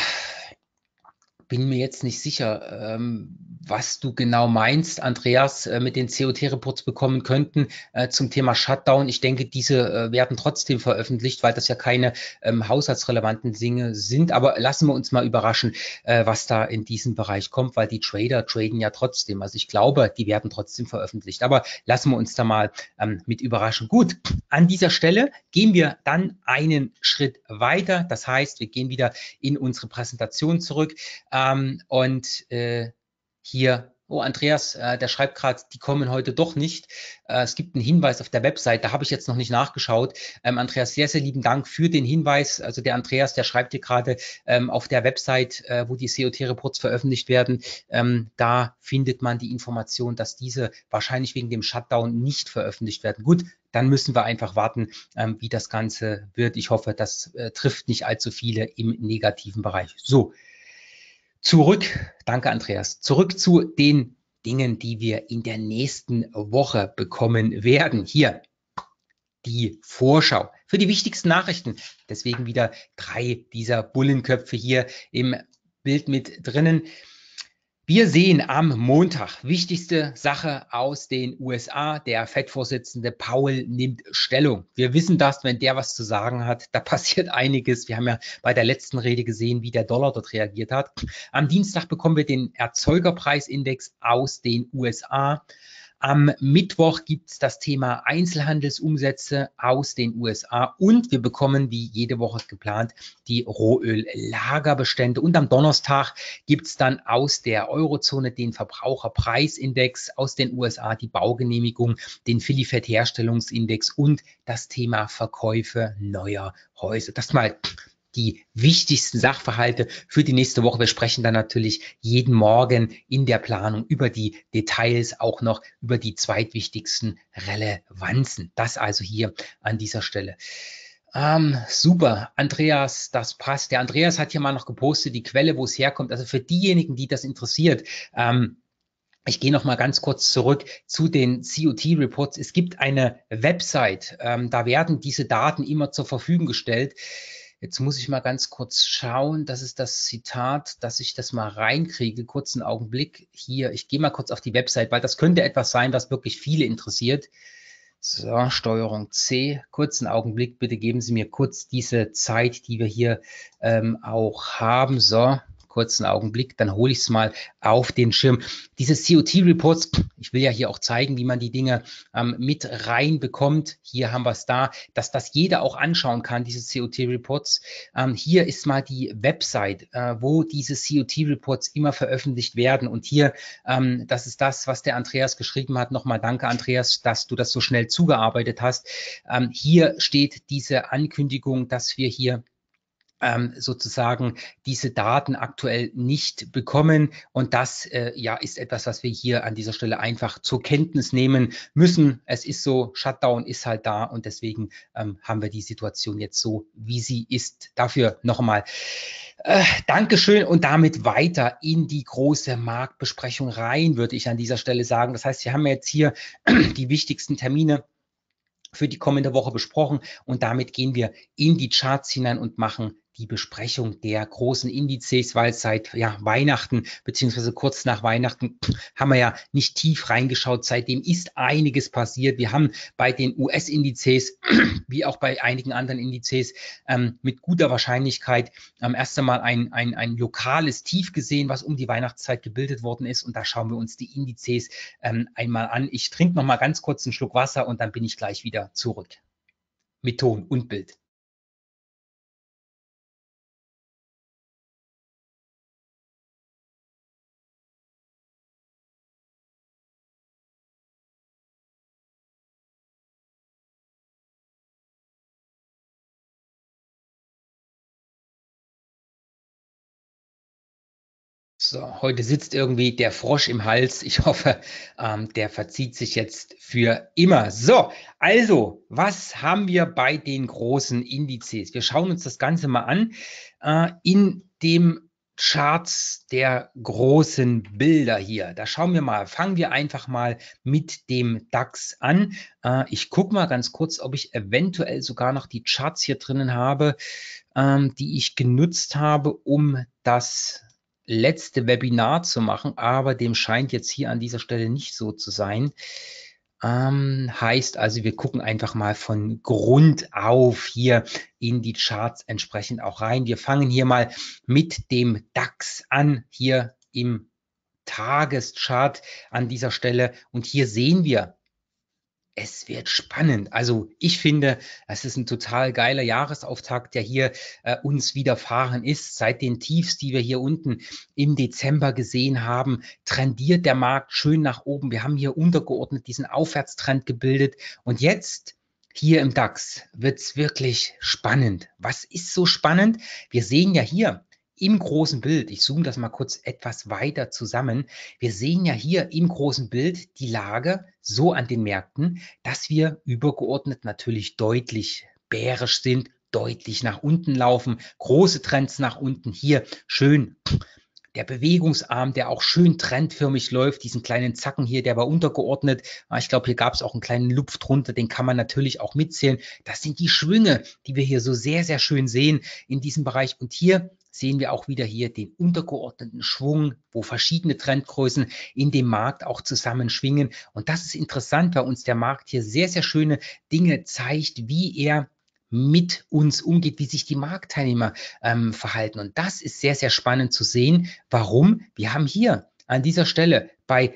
bin mir jetzt nicht sicher, ähm, was du genau meinst, Andreas, äh, mit den C O T-Reports bekommen könnten äh, zum Thema Shutdown. Ich denke, diese äh, werden trotzdem veröffentlicht, weil das ja keine ähm, haushaltsrelevanten Dinge sind. Aber lassen wir uns mal überraschen, äh, was da in diesem Bereich kommt, weil die Trader traden ja trotzdem. Also ich glaube, die werden trotzdem veröffentlicht. Aber lassen wir uns da mal ähm, mit überraschen. Gut, an dieser Stelle gehen wir dann einen Schritt weiter. Das heißt, wir gehen wieder in unsere Präsentation zurück. Ähm, und äh, hier, oh Andreas, äh, der schreibt gerade, die kommen heute doch nicht. Äh, es gibt einen Hinweis auf der Website, da habe ich jetzt noch nicht nachgeschaut. Ähm, Andreas, sehr, sehr lieben Dank für den Hinweis. Also der Andreas, der schreibt hier gerade ähm, auf der Website, äh, wo die C O T-Reports veröffentlicht werden, ähm, da findet man die Information, dass diese wahrscheinlich wegen dem Shutdown nicht veröffentlicht werden. Gut, dann müssen wir einfach warten, ähm, wie das Ganze wird. Ich hoffe, das äh, trifft nicht allzu viele im negativen Bereich. So. Zurück, danke Andreas, zurück zu den Dingen, die wir in der nächsten Woche bekommen werden. Hier, die Vorschau für die wichtigsten Nachrichten. Deswegen wieder drei dieser Bullenköpfe hier im Bild mit drinnen. Wir sehen am Montag wichtigste Sache aus den U S A. Der Fed-Vorsitzende Powell nimmt Stellung. Wir wissen das, wenn der was zu sagen hat, da passiert einiges. Wir haben ja bei der letzten Rede gesehen, wie der Dollar dort reagiert hat. Am Dienstag bekommen wir den Erzeugerpreisindex aus den U S A. Am Mittwoch gibt es das Thema Einzelhandelsumsätze aus den U S A und wir bekommen, wie jede Woche geplant, die Rohöllagerbestände. Und am Donnerstag gibt es dann aus der Eurozone den Verbraucherpreisindex, aus den U S A die Baugenehmigung, den Philly-Fed-Herstellungsindex und das Thema Verkäufe neuer Häuser. Das mal die wichtigsten Sachverhalte für die nächste Woche. Wir sprechen dann natürlich jeden Morgen in der Planung über die Details, auch noch über die zweitwichtigsten Relevanzen. Das also hier an dieser Stelle. Ähm, super, Andreas, das passt. Der Andreas hat hier mal noch gepostet, die Quelle, wo es herkommt. Also für diejenigen, die das interessiert, ähm, ich gehe noch mal ganz kurz zurück zu den C O T-Reports. Es gibt eine Website, ähm, da werden diese Daten immer zur Verfügung gestellt. Jetzt muss ich mal ganz kurz schauen. Das ist das Zitat, dass ich das mal reinkriege. Kurzen Augenblick hier. Ich gehe mal kurz auf die Website, weil das könnte etwas sein, was wirklich viele interessiert. So, Steuerung C. Kurzen Augenblick. Bitte geben Sie mir kurz diese Zeit, die wir hier ähm, auch haben. So. Kurzen Augenblick, dann hole ich es mal auf den Schirm. Diese C O T-Reports, ich will ja hier auch zeigen, wie man die Dinge ähm, mit rein bekommt. Hier haben wir es da, dass das jeder auch anschauen kann, diese C O T-Reports. Ähm, hier ist mal die Website, äh, wo diese C O T-Reports immer veröffentlicht werden. Und hier, ähm, das ist das, was der Andreas geschrieben hat. Nochmal danke, Andreas, dass du das so schnell zugearbeitet hast. Ähm, hier steht diese Ankündigung, dass wir hier Ähm, sozusagen diese Daten aktuell nicht bekommen. Und das äh, ja ist etwas, was wir hier an dieser Stelle einfach zur Kenntnis nehmen müssen. Es ist so, Shutdown ist halt da und deswegen ähm, haben wir die Situation jetzt so, wie sie ist. Dafür nochmal äh, Dankeschön und damit weiter in die große Marktbesprechung rein, würde ich an dieser Stelle sagen. Das heißt, wir haben jetzt hier die wichtigsten Termine für die kommende Woche besprochen und damit gehen wir in die Charts hinein und machen die Besprechung der großen Indizes, weil seit ja, Weihnachten beziehungsweise kurz nach Weihnachten haben wir ja nicht tief reingeschaut. Seitdem ist einiges passiert. Wir haben bei den U S-Indizes wie auch bei einigen anderen Indizes ähm, mit guter Wahrscheinlichkeit ähm, erst einmal ein, ein, ein lokales Tief gesehen, was um die Weihnachtszeit gebildet worden ist. Und da schauen wir uns die Indizes ähm, einmal an. Ich trinke noch mal ganz kurz einen Schluck Wasser und dann bin ich gleich wieder zurück mit Ton und Bild. So, heute sitzt irgendwie der Frosch im Hals. Ich hoffe, ähm, der verzieht sich jetzt für immer. So, also, was haben wir bei den großen Indizes? Wir schauen uns das Ganze mal an äh, in dem Charts der großen Bilder hier. Da schauen wir mal, fangen wir einfach mal mit dem DAX an. Äh, ich gucke mal ganz kurz, ob ich eventuell sogar noch die Charts hier drinnen habe, ähm, die ich genutzt habe, um das letzte Webinar zu machen, aber dem scheint jetzt hier an dieser Stelle nicht so zu sein. Ähm, heißt also, wir gucken einfach mal von Grund auf hier in die Charts entsprechend auch rein. Wir fangen hier mal mit dem DAX an, hier im Tageschart an dieser Stelle. Und hier sehen wir, es wird spannend. Also ich finde, es ist ein total geiler Jahresauftakt, der hier äh, uns widerfahren ist. Seit den Tiefs, die wir hier unten im Dezember gesehen haben, trendiert der Markt schön nach oben. Wir haben hier untergeordnet diesen Aufwärtstrend gebildet. Und jetzt hier im DAX wird es wirklich spannend. Was ist so spannend? Wir sehen ja hier im großen Bild, ich zoome das mal kurz etwas weiter zusammen, wir sehen ja hier im großen Bild die Lage so an den Märkten, dass wir übergeordnet natürlich deutlich bärisch sind, deutlich nach unten laufen, große Trends nach unten, hier schön Der Bewegungsarm, der auch schön trendförmig läuft, diesen kleinen Zacken hier, der war untergeordnet. Ich glaube, hier gab es auch einen kleinen Lupf drunter, den kann man natürlich auch mitzählen. Das sind die Schwünge, die wir hier so sehr, sehr schön sehen in diesem Bereich. Und hier sehen wir auch wieder hier den untergeordneten Schwung, wo verschiedene Trendgrößen in dem Markt auch zusammen schwingen. Und das ist interessant, weil uns der Markt hier sehr, sehr schöne Dinge zeigt, wie er mit uns umgeht, wie sich die Marktteilnehmer ähm, verhalten. Und das ist sehr, sehr spannend zu sehen. Warum? Wir haben hier an dieser Stelle bei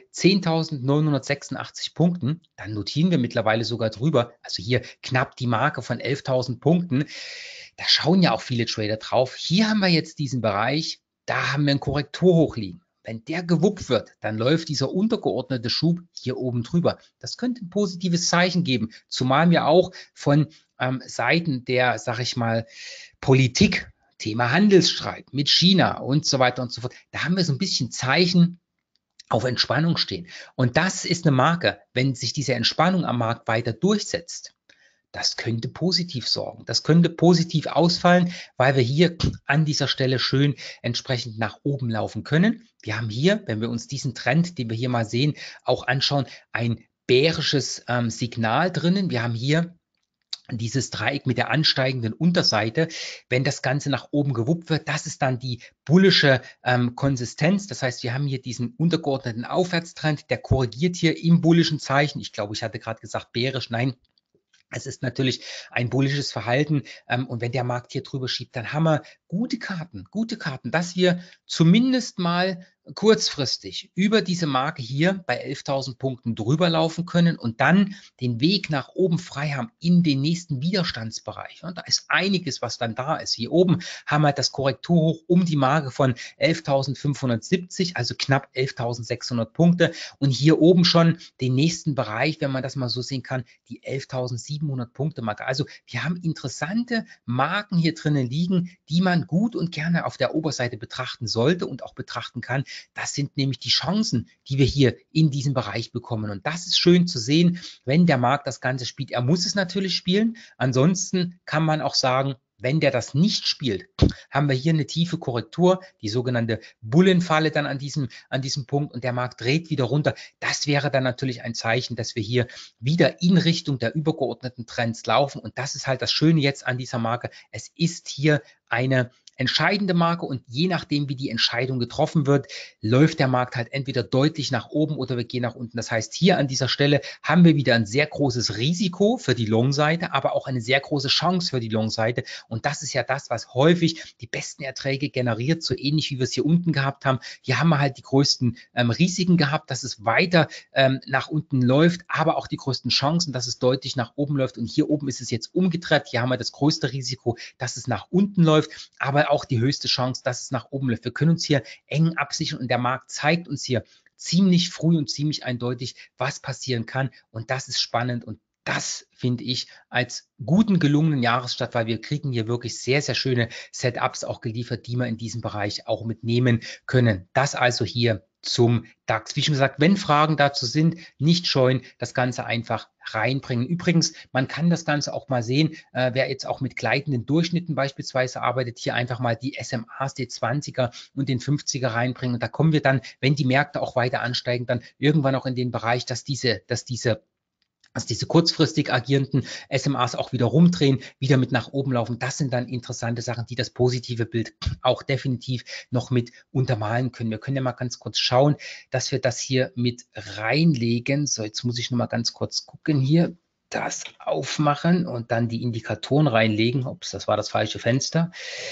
zehntausendneunhundertsechsundachtzig Punkten, dann notieren wir mittlerweile sogar drüber, also hier knapp die Marke von elftausend Punkten. Da schauen ja auch viele Trader drauf. Hier haben wir jetzt diesen Bereich, da haben wir einen Korrekturhoch liegen. Wenn der gewuppt wird, dann läuft dieser untergeordnete Schub hier oben drüber. Das könnte ein positives Zeichen geben, zumal wir auch von ähm, Seiten der, sag ich mal, Politik, Thema Handelsstreit mit China und so weiter und so fort, da haben wir so ein bisschen Zeichen auf Entspannung stehen. Und das ist eine Marke, wenn sich diese Entspannung am Markt weiter durchsetzt. Das könnte positiv sorgen. Das könnte positiv ausfallen, weil wir hier an dieser Stelle schön entsprechend nach oben laufen können. Wir haben hier, wenn wir uns diesen Trend, den wir hier mal sehen, auch anschauen, ein bärisches ähm, Signal drinnen. Wir haben hier dieses Dreieck mit der ansteigenden Unterseite. Wenn das Ganze nach oben gewuppt wird, das ist dann die bullische ähm, Konsistenz. Das heißt, wir haben hier diesen untergeordneten Aufwärtstrend, der korrigiert hier im bullischen Zeichen. Ich glaube, ich hatte gerade gesagt bärisch. Nein. Es ist natürlich ein bullisches Verhalten ähm, und wenn der Markt hier drüber schiebt, dann haben wir gute Karten, gute Karten, dass wir zumindest mal kurzfristig über diese Marke hier bei elftausend Punkten drüber laufen können und dann den Weg nach oben frei haben in den nächsten Widerstandsbereich. Und da ist einiges, was dann da ist. Hier oben haben wir das Korrekturhoch um die Marke von elftausendfünfhundertsiebzig, also knapp elftausendsechshundert Punkte und hier oben schon den nächsten Bereich, wenn man das mal so sehen kann, die elftausendsiebenhundert Punkte Marke. Also wir haben interessante Marken hier drinnen liegen, die man gut und gerne auf der Oberseite betrachten sollte und auch betrachten kann. Das sind nämlich die Chancen, die wir hier in diesem Bereich bekommen. Und das ist schön zu sehen, wenn der Markt das Ganze spielt. Er muss es natürlich spielen. Ansonsten kann man auch sagen, wenn der das nicht spielt, haben wir hier eine tiefe Korrektur, die sogenannte Bullenfalle dann an diesem, an diesem Punkt und der Markt dreht wieder runter. Das wäre dann natürlich ein Zeichen, dass wir hier wieder in Richtung der übergeordneten Trends laufen. Und das ist halt das Schöne jetzt an dieser Marke. Es ist hier eine entscheidende Marke und je nachdem, wie die Entscheidung getroffen wird, läuft der Markt halt entweder deutlich nach oben oder wir gehen nach unten. Das heißt, hier an dieser Stelle haben wir wieder ein sehr großes Risiko für die Long-Seite, aber auch eine sehr große Chance für die Long-Seite. Und das ist ja das, was häufig die besten Erträge generiert, so ähnlich wie wir es hier unten gehabt haben. Hier haben wir halt die größten ähm, Risiken gehabt, dass es weiter ähm, nach unten läuft, aber auch die größten Chancen, dass es deutlich nach oben läuft. Und hier oben ist es jetzt umgedreht. Hier haben wir das größte Risiko, dass es nach unten läuft, aber auch die höchste Chance, dass es nach oben läuft. Wir können uns hier eng absichern und der Markt zeigt uns hier ziemlich früh und ziemlich eindeutig, was passieren kann. Und das ist spannend und das finde ich als guten, gelungenen Jahresstart, weil wir kriegen hier wirklich sehr, sehr schöne Setups auch geliefert, die wir in diesem Bereich auch mitnehmen können. Das also hier zum DAX. Wie schon gesagt, wenn Fragen dazu sind, nicht scheuen, das Ganze einfach reinbringen. Übrigens, man kann das Ganze auch mal sehen, äh, wer jetzt auch mit gleitenden Durchschnitten beispielsweise arbeitet, hier einfach mal die S M As, die zwanziger und den fünfziger reinbringen. Und da kommen wir dann, wenn die Märkte auch weiter ansteigen, dann irgendwann auch in den Bereich, dass diese, dass diese dass diese kurzfristig agierenden S M As auch wieder rumdrehen, wieder mit nach oben laufen. Das sind dann interessante Sachen, die das positive Bild auch definitiv noch mit untermalen können. Wir können ja mal ganz kurz schauen, dass wir das hier mit reinlegen. So, jetzt muss ich noch mal ganz kurz gucken hier. Das aufmachen und dann die Indikatoren reinlegen. Ups, das war das falsche Fenster.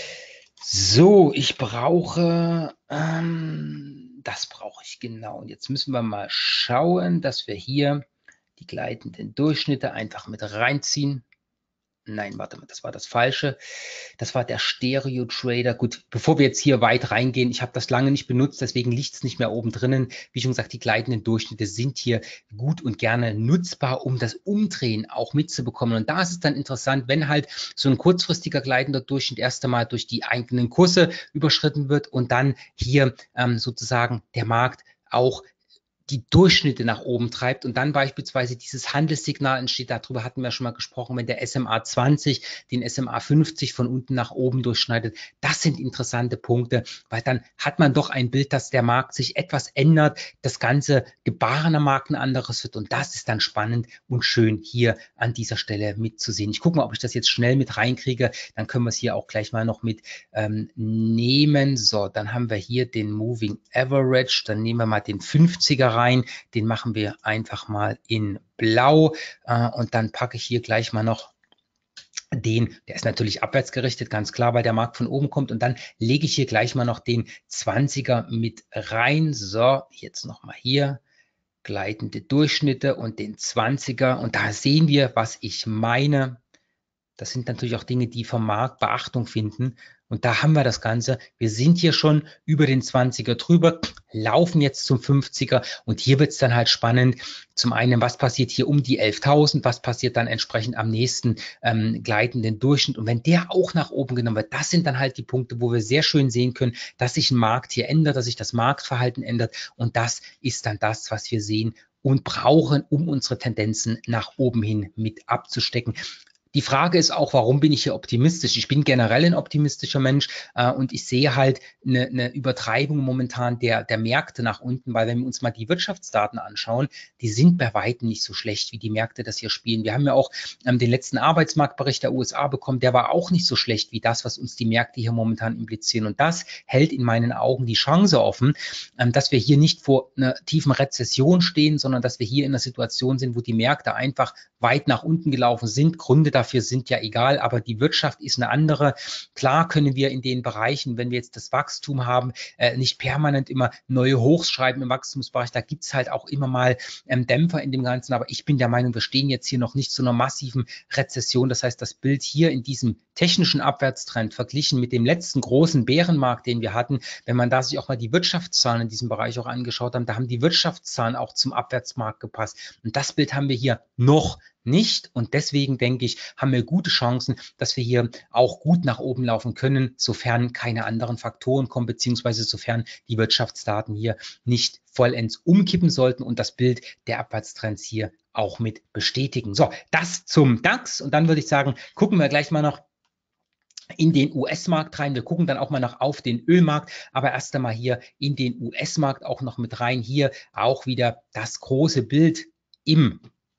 So, ich brauche, ähm, das brauche ich genau. Und jetzt müssen wir mal schauen, dass wir hier die gleitenden Durchschnitte einfach mit reinziehen. Nein, warte mal, das war das Falsche. Das war der Stereo Trader. Gut, bevor wir jetzt hier weit reingehen, ich habe das lange nicht benutzt, deswegen liegt es nicht mehr oben drinnen. Wie schon gesagt, die gleitenden Durchschnitte sind hier gut und gerne nutzbar, um das Umdrehen auch mitzubekommen. Und da ist es dann interessant, wenn halt so ein kurzfristiger gleitender Durchschnitt erst einmal durch die eigenen Kurse überschritten wird und dann hier ähm, sozusagen der Markt auch die Durchschnitte nach oben treibt und dann beispielsweise dieses Handelssignal entsteht, darüber hatten wir schon mal gesprochen, wenn der S M A zwanzig den S M A fünfzig von unten nach oben durchschneidet. Das sind interessante Punkte, weil dann hat man doch ein Bild, dass der Markt sich etwas ändert, das ganze Gebaren am Markt ein anderes wird und das ist dann spannend und schön hier an dieser Stelle mitzusehen. Ich gucke mal, ob ich das jetzt schnell mit reinkriege, dann können wir es hier auch gleich mal noch mit ähm, nehmen. So, dann haben wir hier den Moving Average, dann nehmen wir mal den fünfziger rein, den machen wir einfach mal in blau äh, und dann packe ich hier gleich mal noch den, der ist natürlich abwärts gerichtet, ganz klar, weil der Markt von oben kommt und dann lege ich hier gleich mal noch den zwanziger mit rein. So, jetzt nochmal hier gleitende Durchschnitte und den zwanziger und da sehen wir, was ich meine. Das sind natürlich auch Dinge, die vom Markt Beachtung finden. Und da haben wir das Ganze. Wir sind hier schon über den zwanziger drüber, laufen jetzt zum fünfziger. Und hier wird es dann halt spannend. Zum einen, was passiert hier um die elftausend? Was passiert dann entsprechend am nächsten ähm, gleitenden Durchschnitt? Und wenn der auch nach oben genommen wird, das sind dann halt die Punkte, wo wir sehr schön sehen können, dass sich ein Markt hier ändert, dass sich das Marktverhalten ändert. Und das ist dann das, was wir sehen und brauchen, um unsere Tendenzen nach oben hin mit abzustecken. Die Frage ist auch, warum bin ich hier optimistisch? Ich bin generell ein optimistischer Mensch äh, und ich sehe halt eine, eine Übertreibung momentan der, der Märkte nach unten, weil wenn wir uns mal die Wirtschaftsdaten anschauen, die sind bei weitem nicht so schlecht, wie die Märkte das hier spielen. Wir haben ja auch ähm, den letzten Arbeitsmarktbericht der U S A bekommen, der war auch nicht so schlecht wie das, was uns die Märkte hier momentan implizieren. Und das hält in meinen Augen die Chance offen, ähm, dass wir hier nicht vor einer tiefen Rezession stehen, sondern dass wir hier in einer Situation sind, wo die Märkte einfach weit nach unten gelaufen sind. Gründe dafür sind ja egal, aber die Wirtschaft ist eine andere. Klar können wir in den Bereichen, wenn wir jetzt das Wachstum haben, äh, nicht permanent immer neue Hochs schreiben im Wachstumsbereich. Da gibt es halt auch immer mal ähm, Dämpfer in dem Ganzen. Aber ich bin der Meinung, wir stehen jetzt hier noch nicht zu einer massiven Rezession. Das heißt, das Bild hier in diesem technischen Abwärtstrend verglichen mit dem letzten großen Bärenmarkt, den wir hatten, wenn man da sich auch mal die Wirtschaftszahlen in diesem Bereich auch angeschaut hat, da haben die Wirtschaftszahlen auch zum Abwärtsmarkt gepasst. Und das Bild haben wir hier noch nicht und deswegen denke ich, haben wir gute Chancen, dass wir hier auch gut nach oben laufen können, sofern keine anderen Faktoren kommen, beziehungsweise sofern die Wirtschaftsdaten hier nicht vollends umkippen sollten und das Bild der Abwärtstrends hier auch mit bestätigen. So, das zum DAX und dann würde ich sagen, gucken wir gleich mal noch in den U S-Markt rein. Wir gucken dann auch mal noch auf den Ölmarkt, aber erst einmal hier in den U S-Markt auch noch mit rein. Hier auch wieder das große Bild im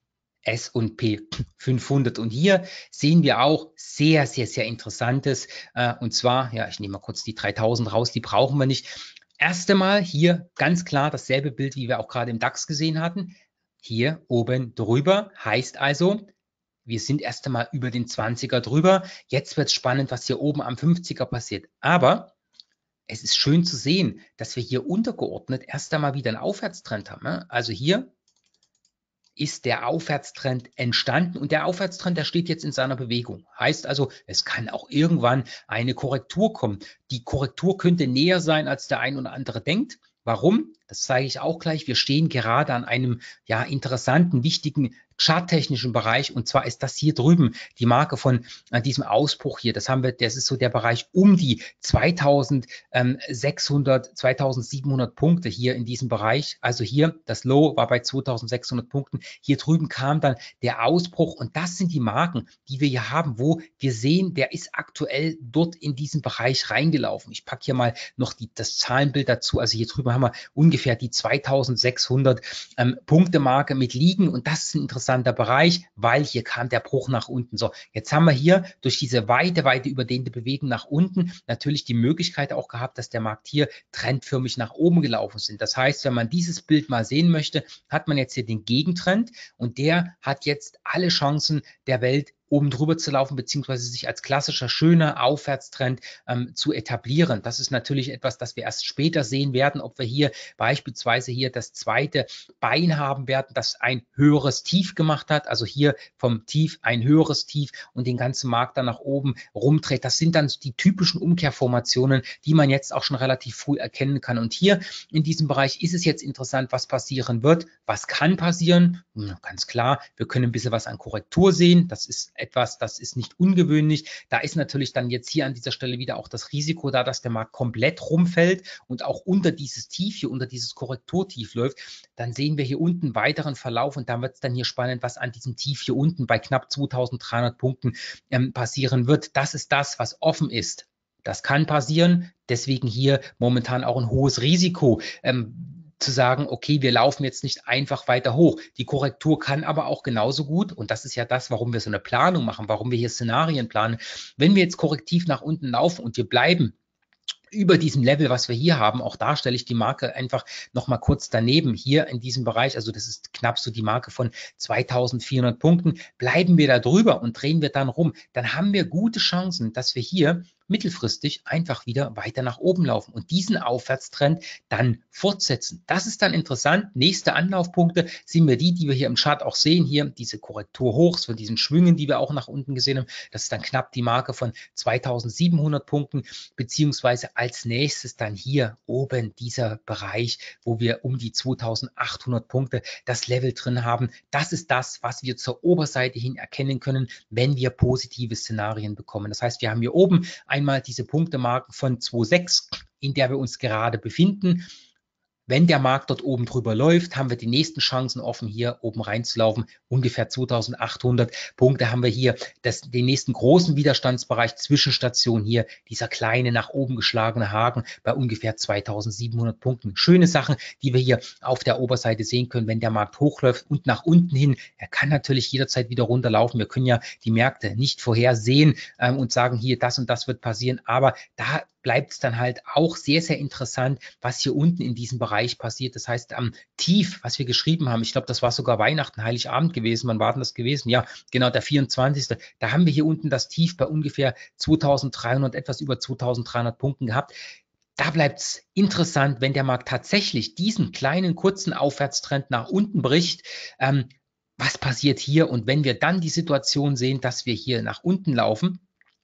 S und P fünfhundert. Und hier sehen wir auch sehr, sehr, sehr Interessantes. Äh, und zwar, ja, ich nehme mal kurz die dreitausend raus, die brauchen wir nicht. Erst einmal hier ganz klar dasselbe Bild, wie wir auch gerade im DAX gesehen hatten. Hier oben drüber heißt also, wir sind erst einmal über den zwanziger drüber. Jetzt wird es spannend, was hier oben am fünfziger passiert. Aber es ist schön zu sehen, dass wir hier untergeordnet erst einmal wieder einen Aufwärtstrend haben. Ne? Also hier ist der Aufwärtstrend entstanden und der Aufwärtstrend, der steht jetzt in seiner Bewegung. Heißt also, es kann auch irgendwann eine Korrektur kommen. Die Korrektur könnte näher sein, als der ein oder andere denkt. Warum? Das zeige ich auch gleich. Wir stehen gerade an einem ja interessanten, wichtigen charttechnischen Bereich und zwar ist das hier drüben die Marke von äh, diesem Ausbruch hier. Das haben wir, das ist so der Bereich um die zweitausendsechshundert, zweitausendsiebenhundert Punkte hier in diesem Bereich. Also hier das Low war bei zweitausendsechshundert Punkten. Hier drüben kam dann der Ausbruch und das sind die Marken, die wir hier haben, wo wir sehen, der ist aktuell dort in diesen Bereich reingelaufen. Ich packe hier mal noch die, das Zahlenbild dazu. Also hier drüben haben wir ungefähr die zweitausendsechshundert ähm, Punkte Marke mit liegen und das ist ein interessanter Bereich, weil hier kam der Bruch nach unten. So, jetzt haben wir hier durch diese weite, weite überdehnte Bewegung nach unten natürlich die Möglichkeit auch gehabt, dass der Markt hier trendförmig nach oben gelaufen sind. Das heißt, wenn man dieses Bild mal sehen möchte, hat man jetzt hier den Gegentrend und der hat jetzt alle Chancen der Welt, oben drüber zu laufen, beziehungsweise sich als klassischer, schöner Aufwärtstrend ähm, zu etablieren. Das ist natürlich etwas, das wir erst später sehen werden, ob wir hier beispielsweise hier das zweite Bein haben werden, das ein höheres Tief gemacht hat, also hier vom Tief ein höheres Tief und den ganzen Markt dann nach oben rumdreht. Das sind dann die typischen Umkehrformationen, die man jetzt auch schon relativ früh erkennen kann. Und hier in diesem Bereich ist es jetzt interessant, was passieren wird. Was kann passieren? Ganz klar, wir können ein bisschen was an Korrektur sehen. Das ist etwas, das ist nicht ungewöhnlich. Da ist natürlich dann jetzt hier an dieser Stelle wieder auch das Risiko da, dass der Markt komplett rumfällt und auch unter dieses Tief hier, unter dieses Korrekturtief läuft. Dann sehen wir hier unten weiteren Verlauf und dann wird es dann hier spannend, was an diesem Tief hier unten bei knapp zweitausenddreihundert Punkten ähm, passieren wird. Das ist das, was offen ist. Das kann passieren, deswegen hier momentan auch ein hohes Risiko. Ähm, zu sagen, okay, wir laufen jetzt nicht einfach weiter hoch. Die Korrektur kann aber auch genauso gut, und das ist ja das, warum wir so eine Planung machen, warum wir hier Szenarien planen. Wenn wir jetzt korrektiv nach unten laufen und wir bleiben über diesem Level, was wir hier haben, auch da stelle ich die Marke einfach nochmal kurz daneben, hier in diesem Bereich, also das ist knapp so die Marke von zweitausendvierhundert Punkten, bleiben wir da drüber und drehen wir dann rum, dann haben wir gute Chancen, dass wir hier mittelfristig einfach wieder weiter nach oben laufen und diesen Aufwärtstrend dann fortsetzen. Das ist dann interessant. Nächste Anlaufpunkte sind wir die, die wir hier im Chart auch sehen, hier diese Korrekturhochs von diesen Schwüngen, die wir auch nach unten gesehen haben. Das ist dann knapp die Marke von zweitausendsiebenhundert Punkten, beziehungsweise als nächstes dann hier oben dieser Bereich, wo wir um die zweitausendachthundert Punkte das Level drin haben. Das ist das, was wir zur Oberseite hin erkennen können, wenn wir positive Szenarien bekommen. Das heißt, wir haben hier oben einmal diese Punktemarken von zwei Komma sechs, in der wir uns gerade befinden. Wenn der Markt dort oben drüber läuft, haben wir die nächsten Chancen offen, hier oben reinzulaufen. Ungefähr zweitausendachthundert Punkte haben wir hier. Das, den nächsten großen Widerstandsbereich, Zwischenstation hier, dieser kleine nach oben geschlagene Haken bei ungefähr zweitausendsiebenhundert Punkten. Schöne Sachen, die wir hier auf der Oberseite sehen können, wenn der Markt hochläuft und nach unten hin. Er kann natürlich jederzeit wieder runterlaufen. Wir können ja die Märkte nicht vorhersehen ähm, und sagen, hier das und das wird passieren. Aber da bleibt es dann halt auch sehr, sehr interessant, was hier unten in diesem Bereich passiert. Das heißt, am Tief, was wir geschrieben haben, ich glaube, das war sogar Weihnachten, Heiligabend gewesen. Wann war denn das gewesen? Ja, genau, der vierundzwanzigste Da haben wir hier unten das Tief bei ungefähr zweitausenddreihundert, etwas über zweitausenddreihundert Punkten gehabt. Da bleibt es interessant, wenn der Markt tatsächlich diesen kleinen, kurzen Aufwärtstrend nach unten bricht. Ähm, was passiert hier? Und wenn wir dann die Situation sehen, dass wir hier nach unten laufen,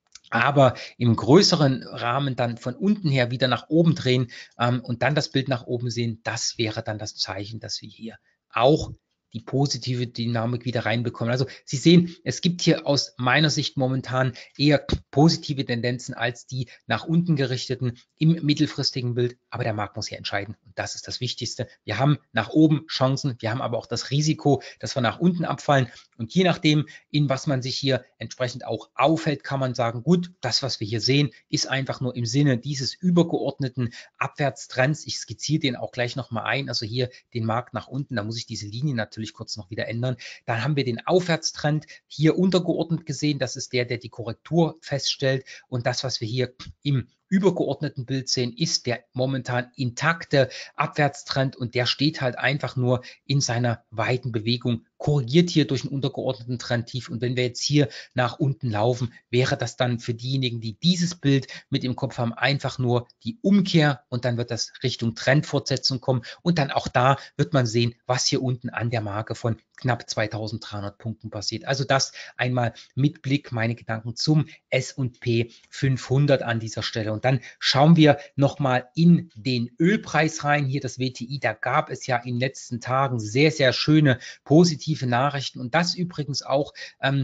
aber im größeren Rahmen dann von unten her wieder nach oben drehen ähm, und dann das Bild nach oben sehen, das wäre dann das Zeichen, dass wir hier auch die positive Dynamik wieder reinbekommen. Also Sie sehen, es gibt hier aus meiner Sicht momentan eher positive Tendenzen als die nach unten gerichteten im mittelfristigen Bild, aber der Markt muss hier entscheiden und das ist das Wichtigste. Wir haben nach oben Chancen, wir haben aber auch das Risiko, dass wir nach unten abfallen und je nachdem, in was man sich hier entsprechend auch aufhält, kann man sagen, gut, das, was wir hier sehen, ist einfach nur im Sinne dieses übergeordneten Abwärtstrends. Ich skizziere den auch gleich nochmal ein, also hier den Markt nach unten, da muss ich diese Linie natürlich kurz noch wieder ändern. Dann haben wir den Aufwärtstrend hier untergeordnet gesehen. Das ist der, der die Korrektur feststellt. Und das, was wir hier im übergeordneten Bild sehen, ist der momentan intakte Abwärtstrend und der steht halt einfach nur in seiner weiten Bewegung, korrigiert hier durch einen untergeordneten Trendtief und wenn wir jetzt hier nach unten laufen, wäre das dann für diejenigen, die dieses Bild mit im Kopf haben, einfach nur die Umkehr und dann wird das Richtung Trendfortsetzung kommen und dann auch da wird man sehen, was hier unten an der Marke von knapp zweitausenddreihundert Punkten passiert. Also das einmal mit Blick, meine Gedanken zum S und P fünfhundert an dieser Stelle. Und dann schauen wir nochmal in den Ölpreis rein. Hier das W T I, da gab es ja in den letzten Tagen sehr, sehr schöne positive Nachrichten. Und das übrigens auch ähm,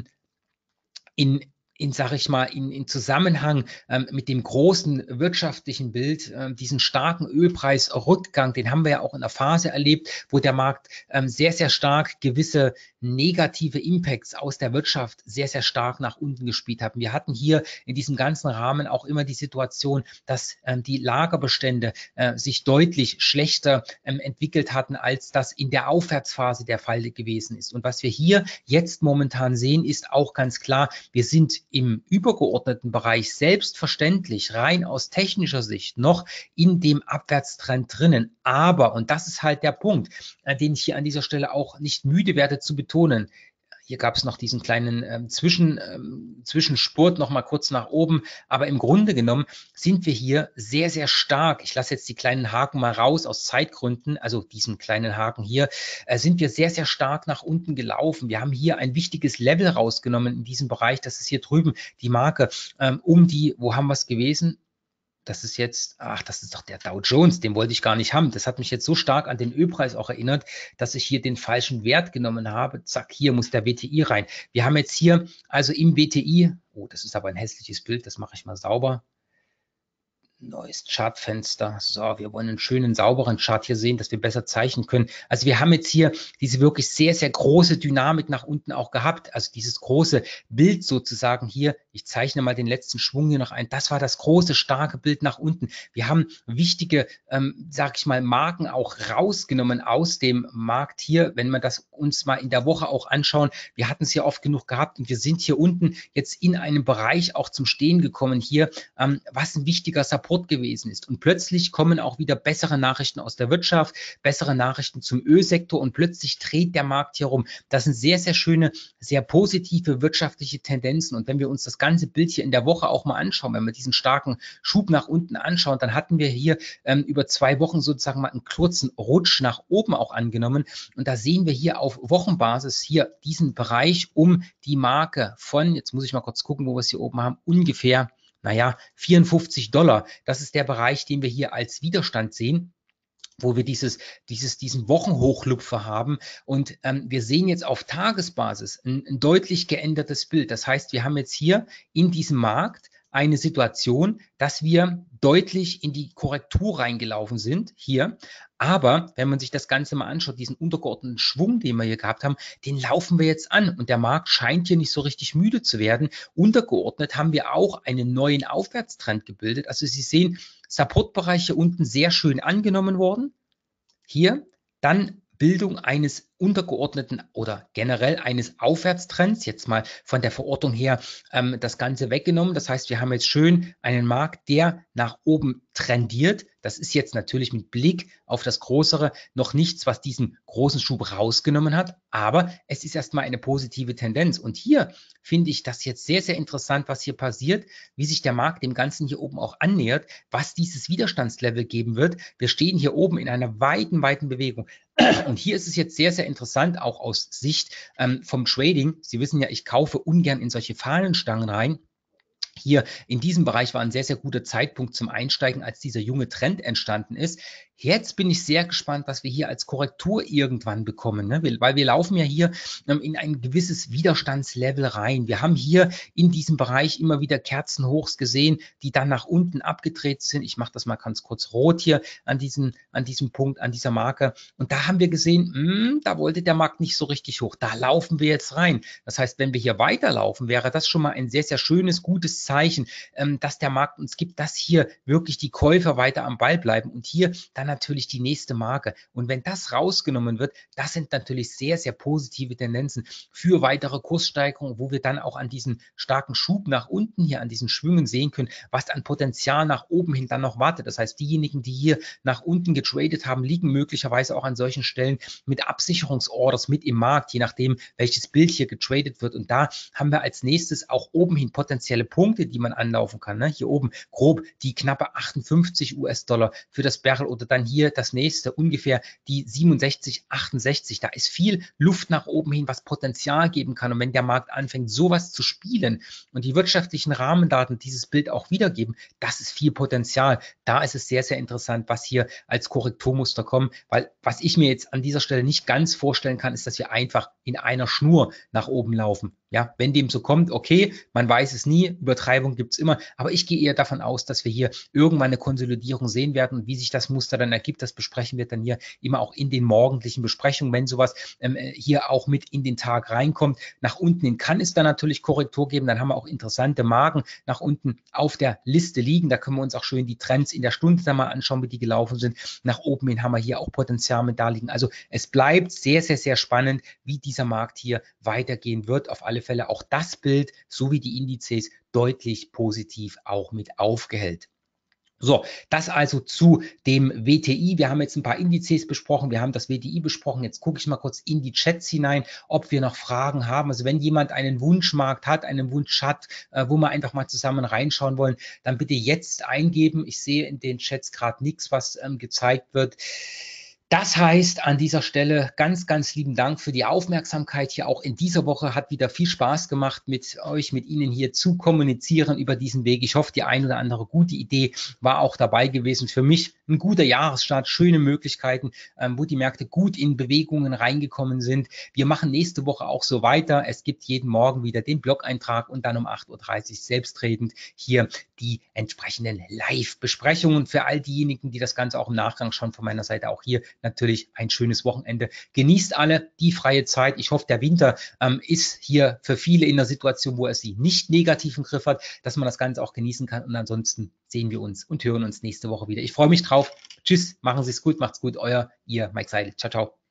in in, sage ich mal, in, in Zusammenhang ähm, mit dem großen wirtschaftlichen Bild, ähm, diesen starken Ölpreisrückgang, den haben wir ja auch in der Phase erlebt, wo der Markt ähm, sehr, sehr stark gewisse negative Impacts aus der Wirtschaft sehr, sehr stark nach unten gespielt haben. Wir hatten hier in diesem ganzen Rahmen auch immer die Situation, dass ähm, die Lagerbestände äh, sich deutlich schlechter ähm, entwickelt hatten, als das in der Aufwärtsphase der Fall gewesen ist. Und was wir hier jetzt momentan sehen, ist auch ganz klar, wir sind im übergeordneten Bereich selbstverständlich rein aus technischer Sicht noch in dem Abwärtstrend drinnen. Aber, und das ist halt der Punkt, äh, den ich hier an dieser Stelle auch nicht müde werde zu betonen, hier gab es noch diesen kleinen ähm, Zwischen, ähm, Zwischenspurt noch mal kurz nach oben. Aber im Grunde genommen sind wir hier sehr, sehr stark. Ich lasse jetzt die kleinen Haken mal raus aus Zeitgründen. Also diesen kleinen Haken hier äh, sind wir sehr, sehr stark nach unten gelaufen. Wir haben hier ein wichtiges Level rausgenommen in diesem Bereich. Das ist hier drüben die Marke ähm, um die, wo haben wir es gewesen? das ist jetzt, ach, das ist doch der Dow Jones, den wollte ich gar nicht haben. Das hat mich jetzt so stark an den Ölpreis auch erinnert, dass ich hier den falschen Wert genommen habe. Zack, hier muss der W T I rein. Wir haben jetzt hier also im W T I, oh, das ist aber ein hässliches Bild, das mache ich mal sauber. Neues Chartfenster. So, wir wollen einen schönen, sauberen Chart hier sehen, dass wir besser zeichnen können. Also wir haben jetzt hier diese wirklich sehr, sehr große Dynamik nach unten auch gehabt. Also dieses große Bild sozusagen hier. Ich zeichne mal den letzten Schwung hier noch ein. Das war das große, starke Bild nach unten. Wir haben wichtige, ähm, sag ich mal, Marken auch rausgenommen aus dem Markt hier. Wenn wir das uns mal in der Woche auch anschauen. Wir hatten es ja oft genug gehabt und wir sind hier unten jetzt in einem Bereich auch zum Stehen gekommen hier, ähm, was ein wichtiger Support gewesen ist. Und plötzlich kommen auch wieder bessere Nachrichten aus der Wirtschaft, bessere Nachrichten zum Ölsektor und plötzlich dreht der Markt hier rum. Das sind sehr, sehr schöne, sehr positive wirtschaftliche Tendenzen. Und wenn wir uns das ganze Bild hier in der Woche auch mal anschauen, wenn wir diesen starken Schub nach unten anschauen, dann hatten wir hier ähm, über zwei Wochen sozusagen mal einen kurzen Rutsch nach oben auch angenommen. Und da sehen wir hier auf Wochenbasis hier diesen Bereich um die Marke von, jetzt muss ich mal kurz gucken, wo wir es hier oben haben, ungefähr naja, vierundfünfzig Dollar. Das ist der Bereich, den wir hier als Widerstand sehen, wo wir dieses, dieses, diesen Wochenhochlupfer haben. Und ähm, wir sehen jetzt auf Tagesbasis ein, ein deutlich geändertes Bild. Das heißt, wir haben jetzt hier in diesem Markt eine Situation, dass wir deutlich in die Korrektur reingelaufen sind hier. Aber wenn man sich das Ganze mal anschaut, diesen untergeordneten Schwung, den wir hier gehabt haben, den laufen wir jetzt an. Und der Markt scheint hier nicht so richtig müde zu werden. Untergeordnet haben wir auch einen neuen Aufwärtstrend gebildet. Also Sie sehen, Supportbereich hier unten sehr schön angenommen worden. Hier dann Bildung eines untergeordneten oder generell eines Aufwärtstrends, jetzt mal von der Verortung her ähm, das Ganze weggenommen. Das heißt, wir haben jetzt schön einen Markt, der nach oben trendiert. Das ist jetzt natürlich mit Blick auf das Größere noch nichts, was diesen großen Schub rausgenommen hat, aber es ist erstmal eine positive Tendenz. Und hier finde ich das jetzt sehr, sehr interessant, was hier passiert, wie sich der Markt dem Ganzen hier oben auch annähert, was dieses Widerstandslevel geben wird. Wir stehen hier oben in einer weiten, weiten Bewegung. Und hier ist es jetzt sehr, sehr interessant, auch aus Sicht ähm, vom Trading. Sie wissen ja, ich kaufe ungern in solche Fahnenstangen rein. Hier in diesem Bereich war ein sehr, sehr guter Zeitpunkt zum Einsteigen, als dieser junge Trend entstanden ist. Jetzt bin ich sehr gespannt, was wir hier als Korrektur irgendwann bekommen, ne? Weil wir laufen ja hier ähm, in ein gewisses Widerstandslevel rein. Wir haben hier in diesem Bereich immer wieder Kerzenhochs gesehen, die dann nach unten abgedreht sind. Ich mache das mal ganz kurz rot hier an diesem, an diesem Punkt, an dieser Marke. Und da haben wir gesehen, mh, da wollte der Markt nicht so richtig hoch. Da laufen wir jetzt rein. Das heißt, wenn wir hier weiterlaufen, wäre das schon mal ein sehr, sehr schönes, gutes Zeichen, ähm, dass der Markt uns gibt, dass hier wirklich die Käufer weiter am Ball bleiben und hier dann natürlich die nächste Marke. Und wenn das rausgenommen wird, das sind natürlich sehr, sehr positive Tendenzen für weitere Kurssteigerungen, wo wir dann auch an diesen starken Schub nach unten hier, an diesen Schwüngen sehen können, was an Potenzial nach oben hin dann noch wartet. Das heißt, diejenigen, die hier nach unten getradet haben, liegen möglicherweise auch an solchen Stellen mit Absicherungsorders mit im Markt, je nachdem, welches Bild hier getradet wird. Und da haben wir als nächstes auch oben hin potenzielle Punkte, die man anlaufen kann. Ne? Hier oben grob die knappe achtundfünfzig US-Dollar für das Barrel oder dann hier das nächste ungefähr die siebenundsechzig, achtundsechzig. Da ist viel Luft nach oben hin, was Potenzial geben kann. Und wenn der Markt anfängt, sowas zu spielen und die wirtschaftlichen Rahmendaten dieses Bild auch wiedergeben, das ist viel Potenzial. Da ist es sehr, sehr interessant, was hier als Korrekturmuster kommt, weil was ich mir jetzt an dieser Stelle nicht ganz vorstellen kann, ist, dass wir einfach in einer Schnur nach oben laufen. Ja, wenn dem so kommt, okay, man weiß es nie, Übertreibung gibt es immer, aber ich gehe eher davon aus, dass wir hier irgendwann eine Konsolidierung sehen werden und wie sich das Muster dann ergibt, das besprechen wir dann hier immer auch in den morgendlichen Besprechungen, wenn sowas ähm, hier auch mit in den Tag reinkommt. Nach unten hin kann es dann natürlich Korrektur geben, dann haben wir auch interessante Marken nach unten auf der Liste liegen, da können wir uns auch schön die Trends in der Stunde dann mal anschauen, wie die gelaufen sind. Nach oben hin haben wir hier auch Potenzial mit da liegen. Also es bleibt sehr, sehr, sehr spannend, wie dieser Markt hier weitergehen wird. Auf alle Fälle auch das Bild sowie die Indizes deutlich positiv auch mit aufgehellt. So, das also zu dem W T I. Wir haben jetzt ein paar Indizes besprochen, wir haben das W T I besprochen. Jetzt gucke ich mal kurz in die Chats hinein, ob wir noch Fragen haben. Also wenn jemand einen Wunschmarkt hat, einen Wunsch hat, äh, wo wir einfach mal zusammen reinschauen wollen, dann bitte jetzt eingeben. Ich sehe in den Chats gerade nichts, was ähm, gezeigt wird. Das heißt an dieser Stelle ganz, ganz lieben Dank für die Aufmerksamkeit hier auch in dieser Woche. Hat wieder viel Spaß gemacht, mit euch, mit Ihnen hier zu kommunizieren über diesen Weg. Ich hoffe, die ein oder andere gute Idee war auch dabei gewesen. Für mich ein guter Jahresstart, schöne Möglichkeiten, ähm, wo die Märkte gut in Bewegungen reingekommen sind. Wir machen nächste Woche auch so weiter. Es gibt jeden Morgen wieder den Blog-Eintrag und dann um acht Uhr dreißig selbstredend hier die entsprechenden Live-Besprechungen für all diejenigen, die das Ganze auch im Nachgang schon von meiner Seite auch hier natürlich ein schönes Wochenende. Genießt alle die freie Zeit. Ich hoffe, der Winter ähm, ist hier für viele in der Situation, wo er sie nicht negativ im Griff hat, dass man das Ganze auch genießen kann. Und ansonsten sehen wir uns und hören uns nächste Woche wieder. Ich freue mich drauf. Tschüss, machen Sie es gut, macht's gut. Euer, Ihr Mike Seidel. Ciao, ciao.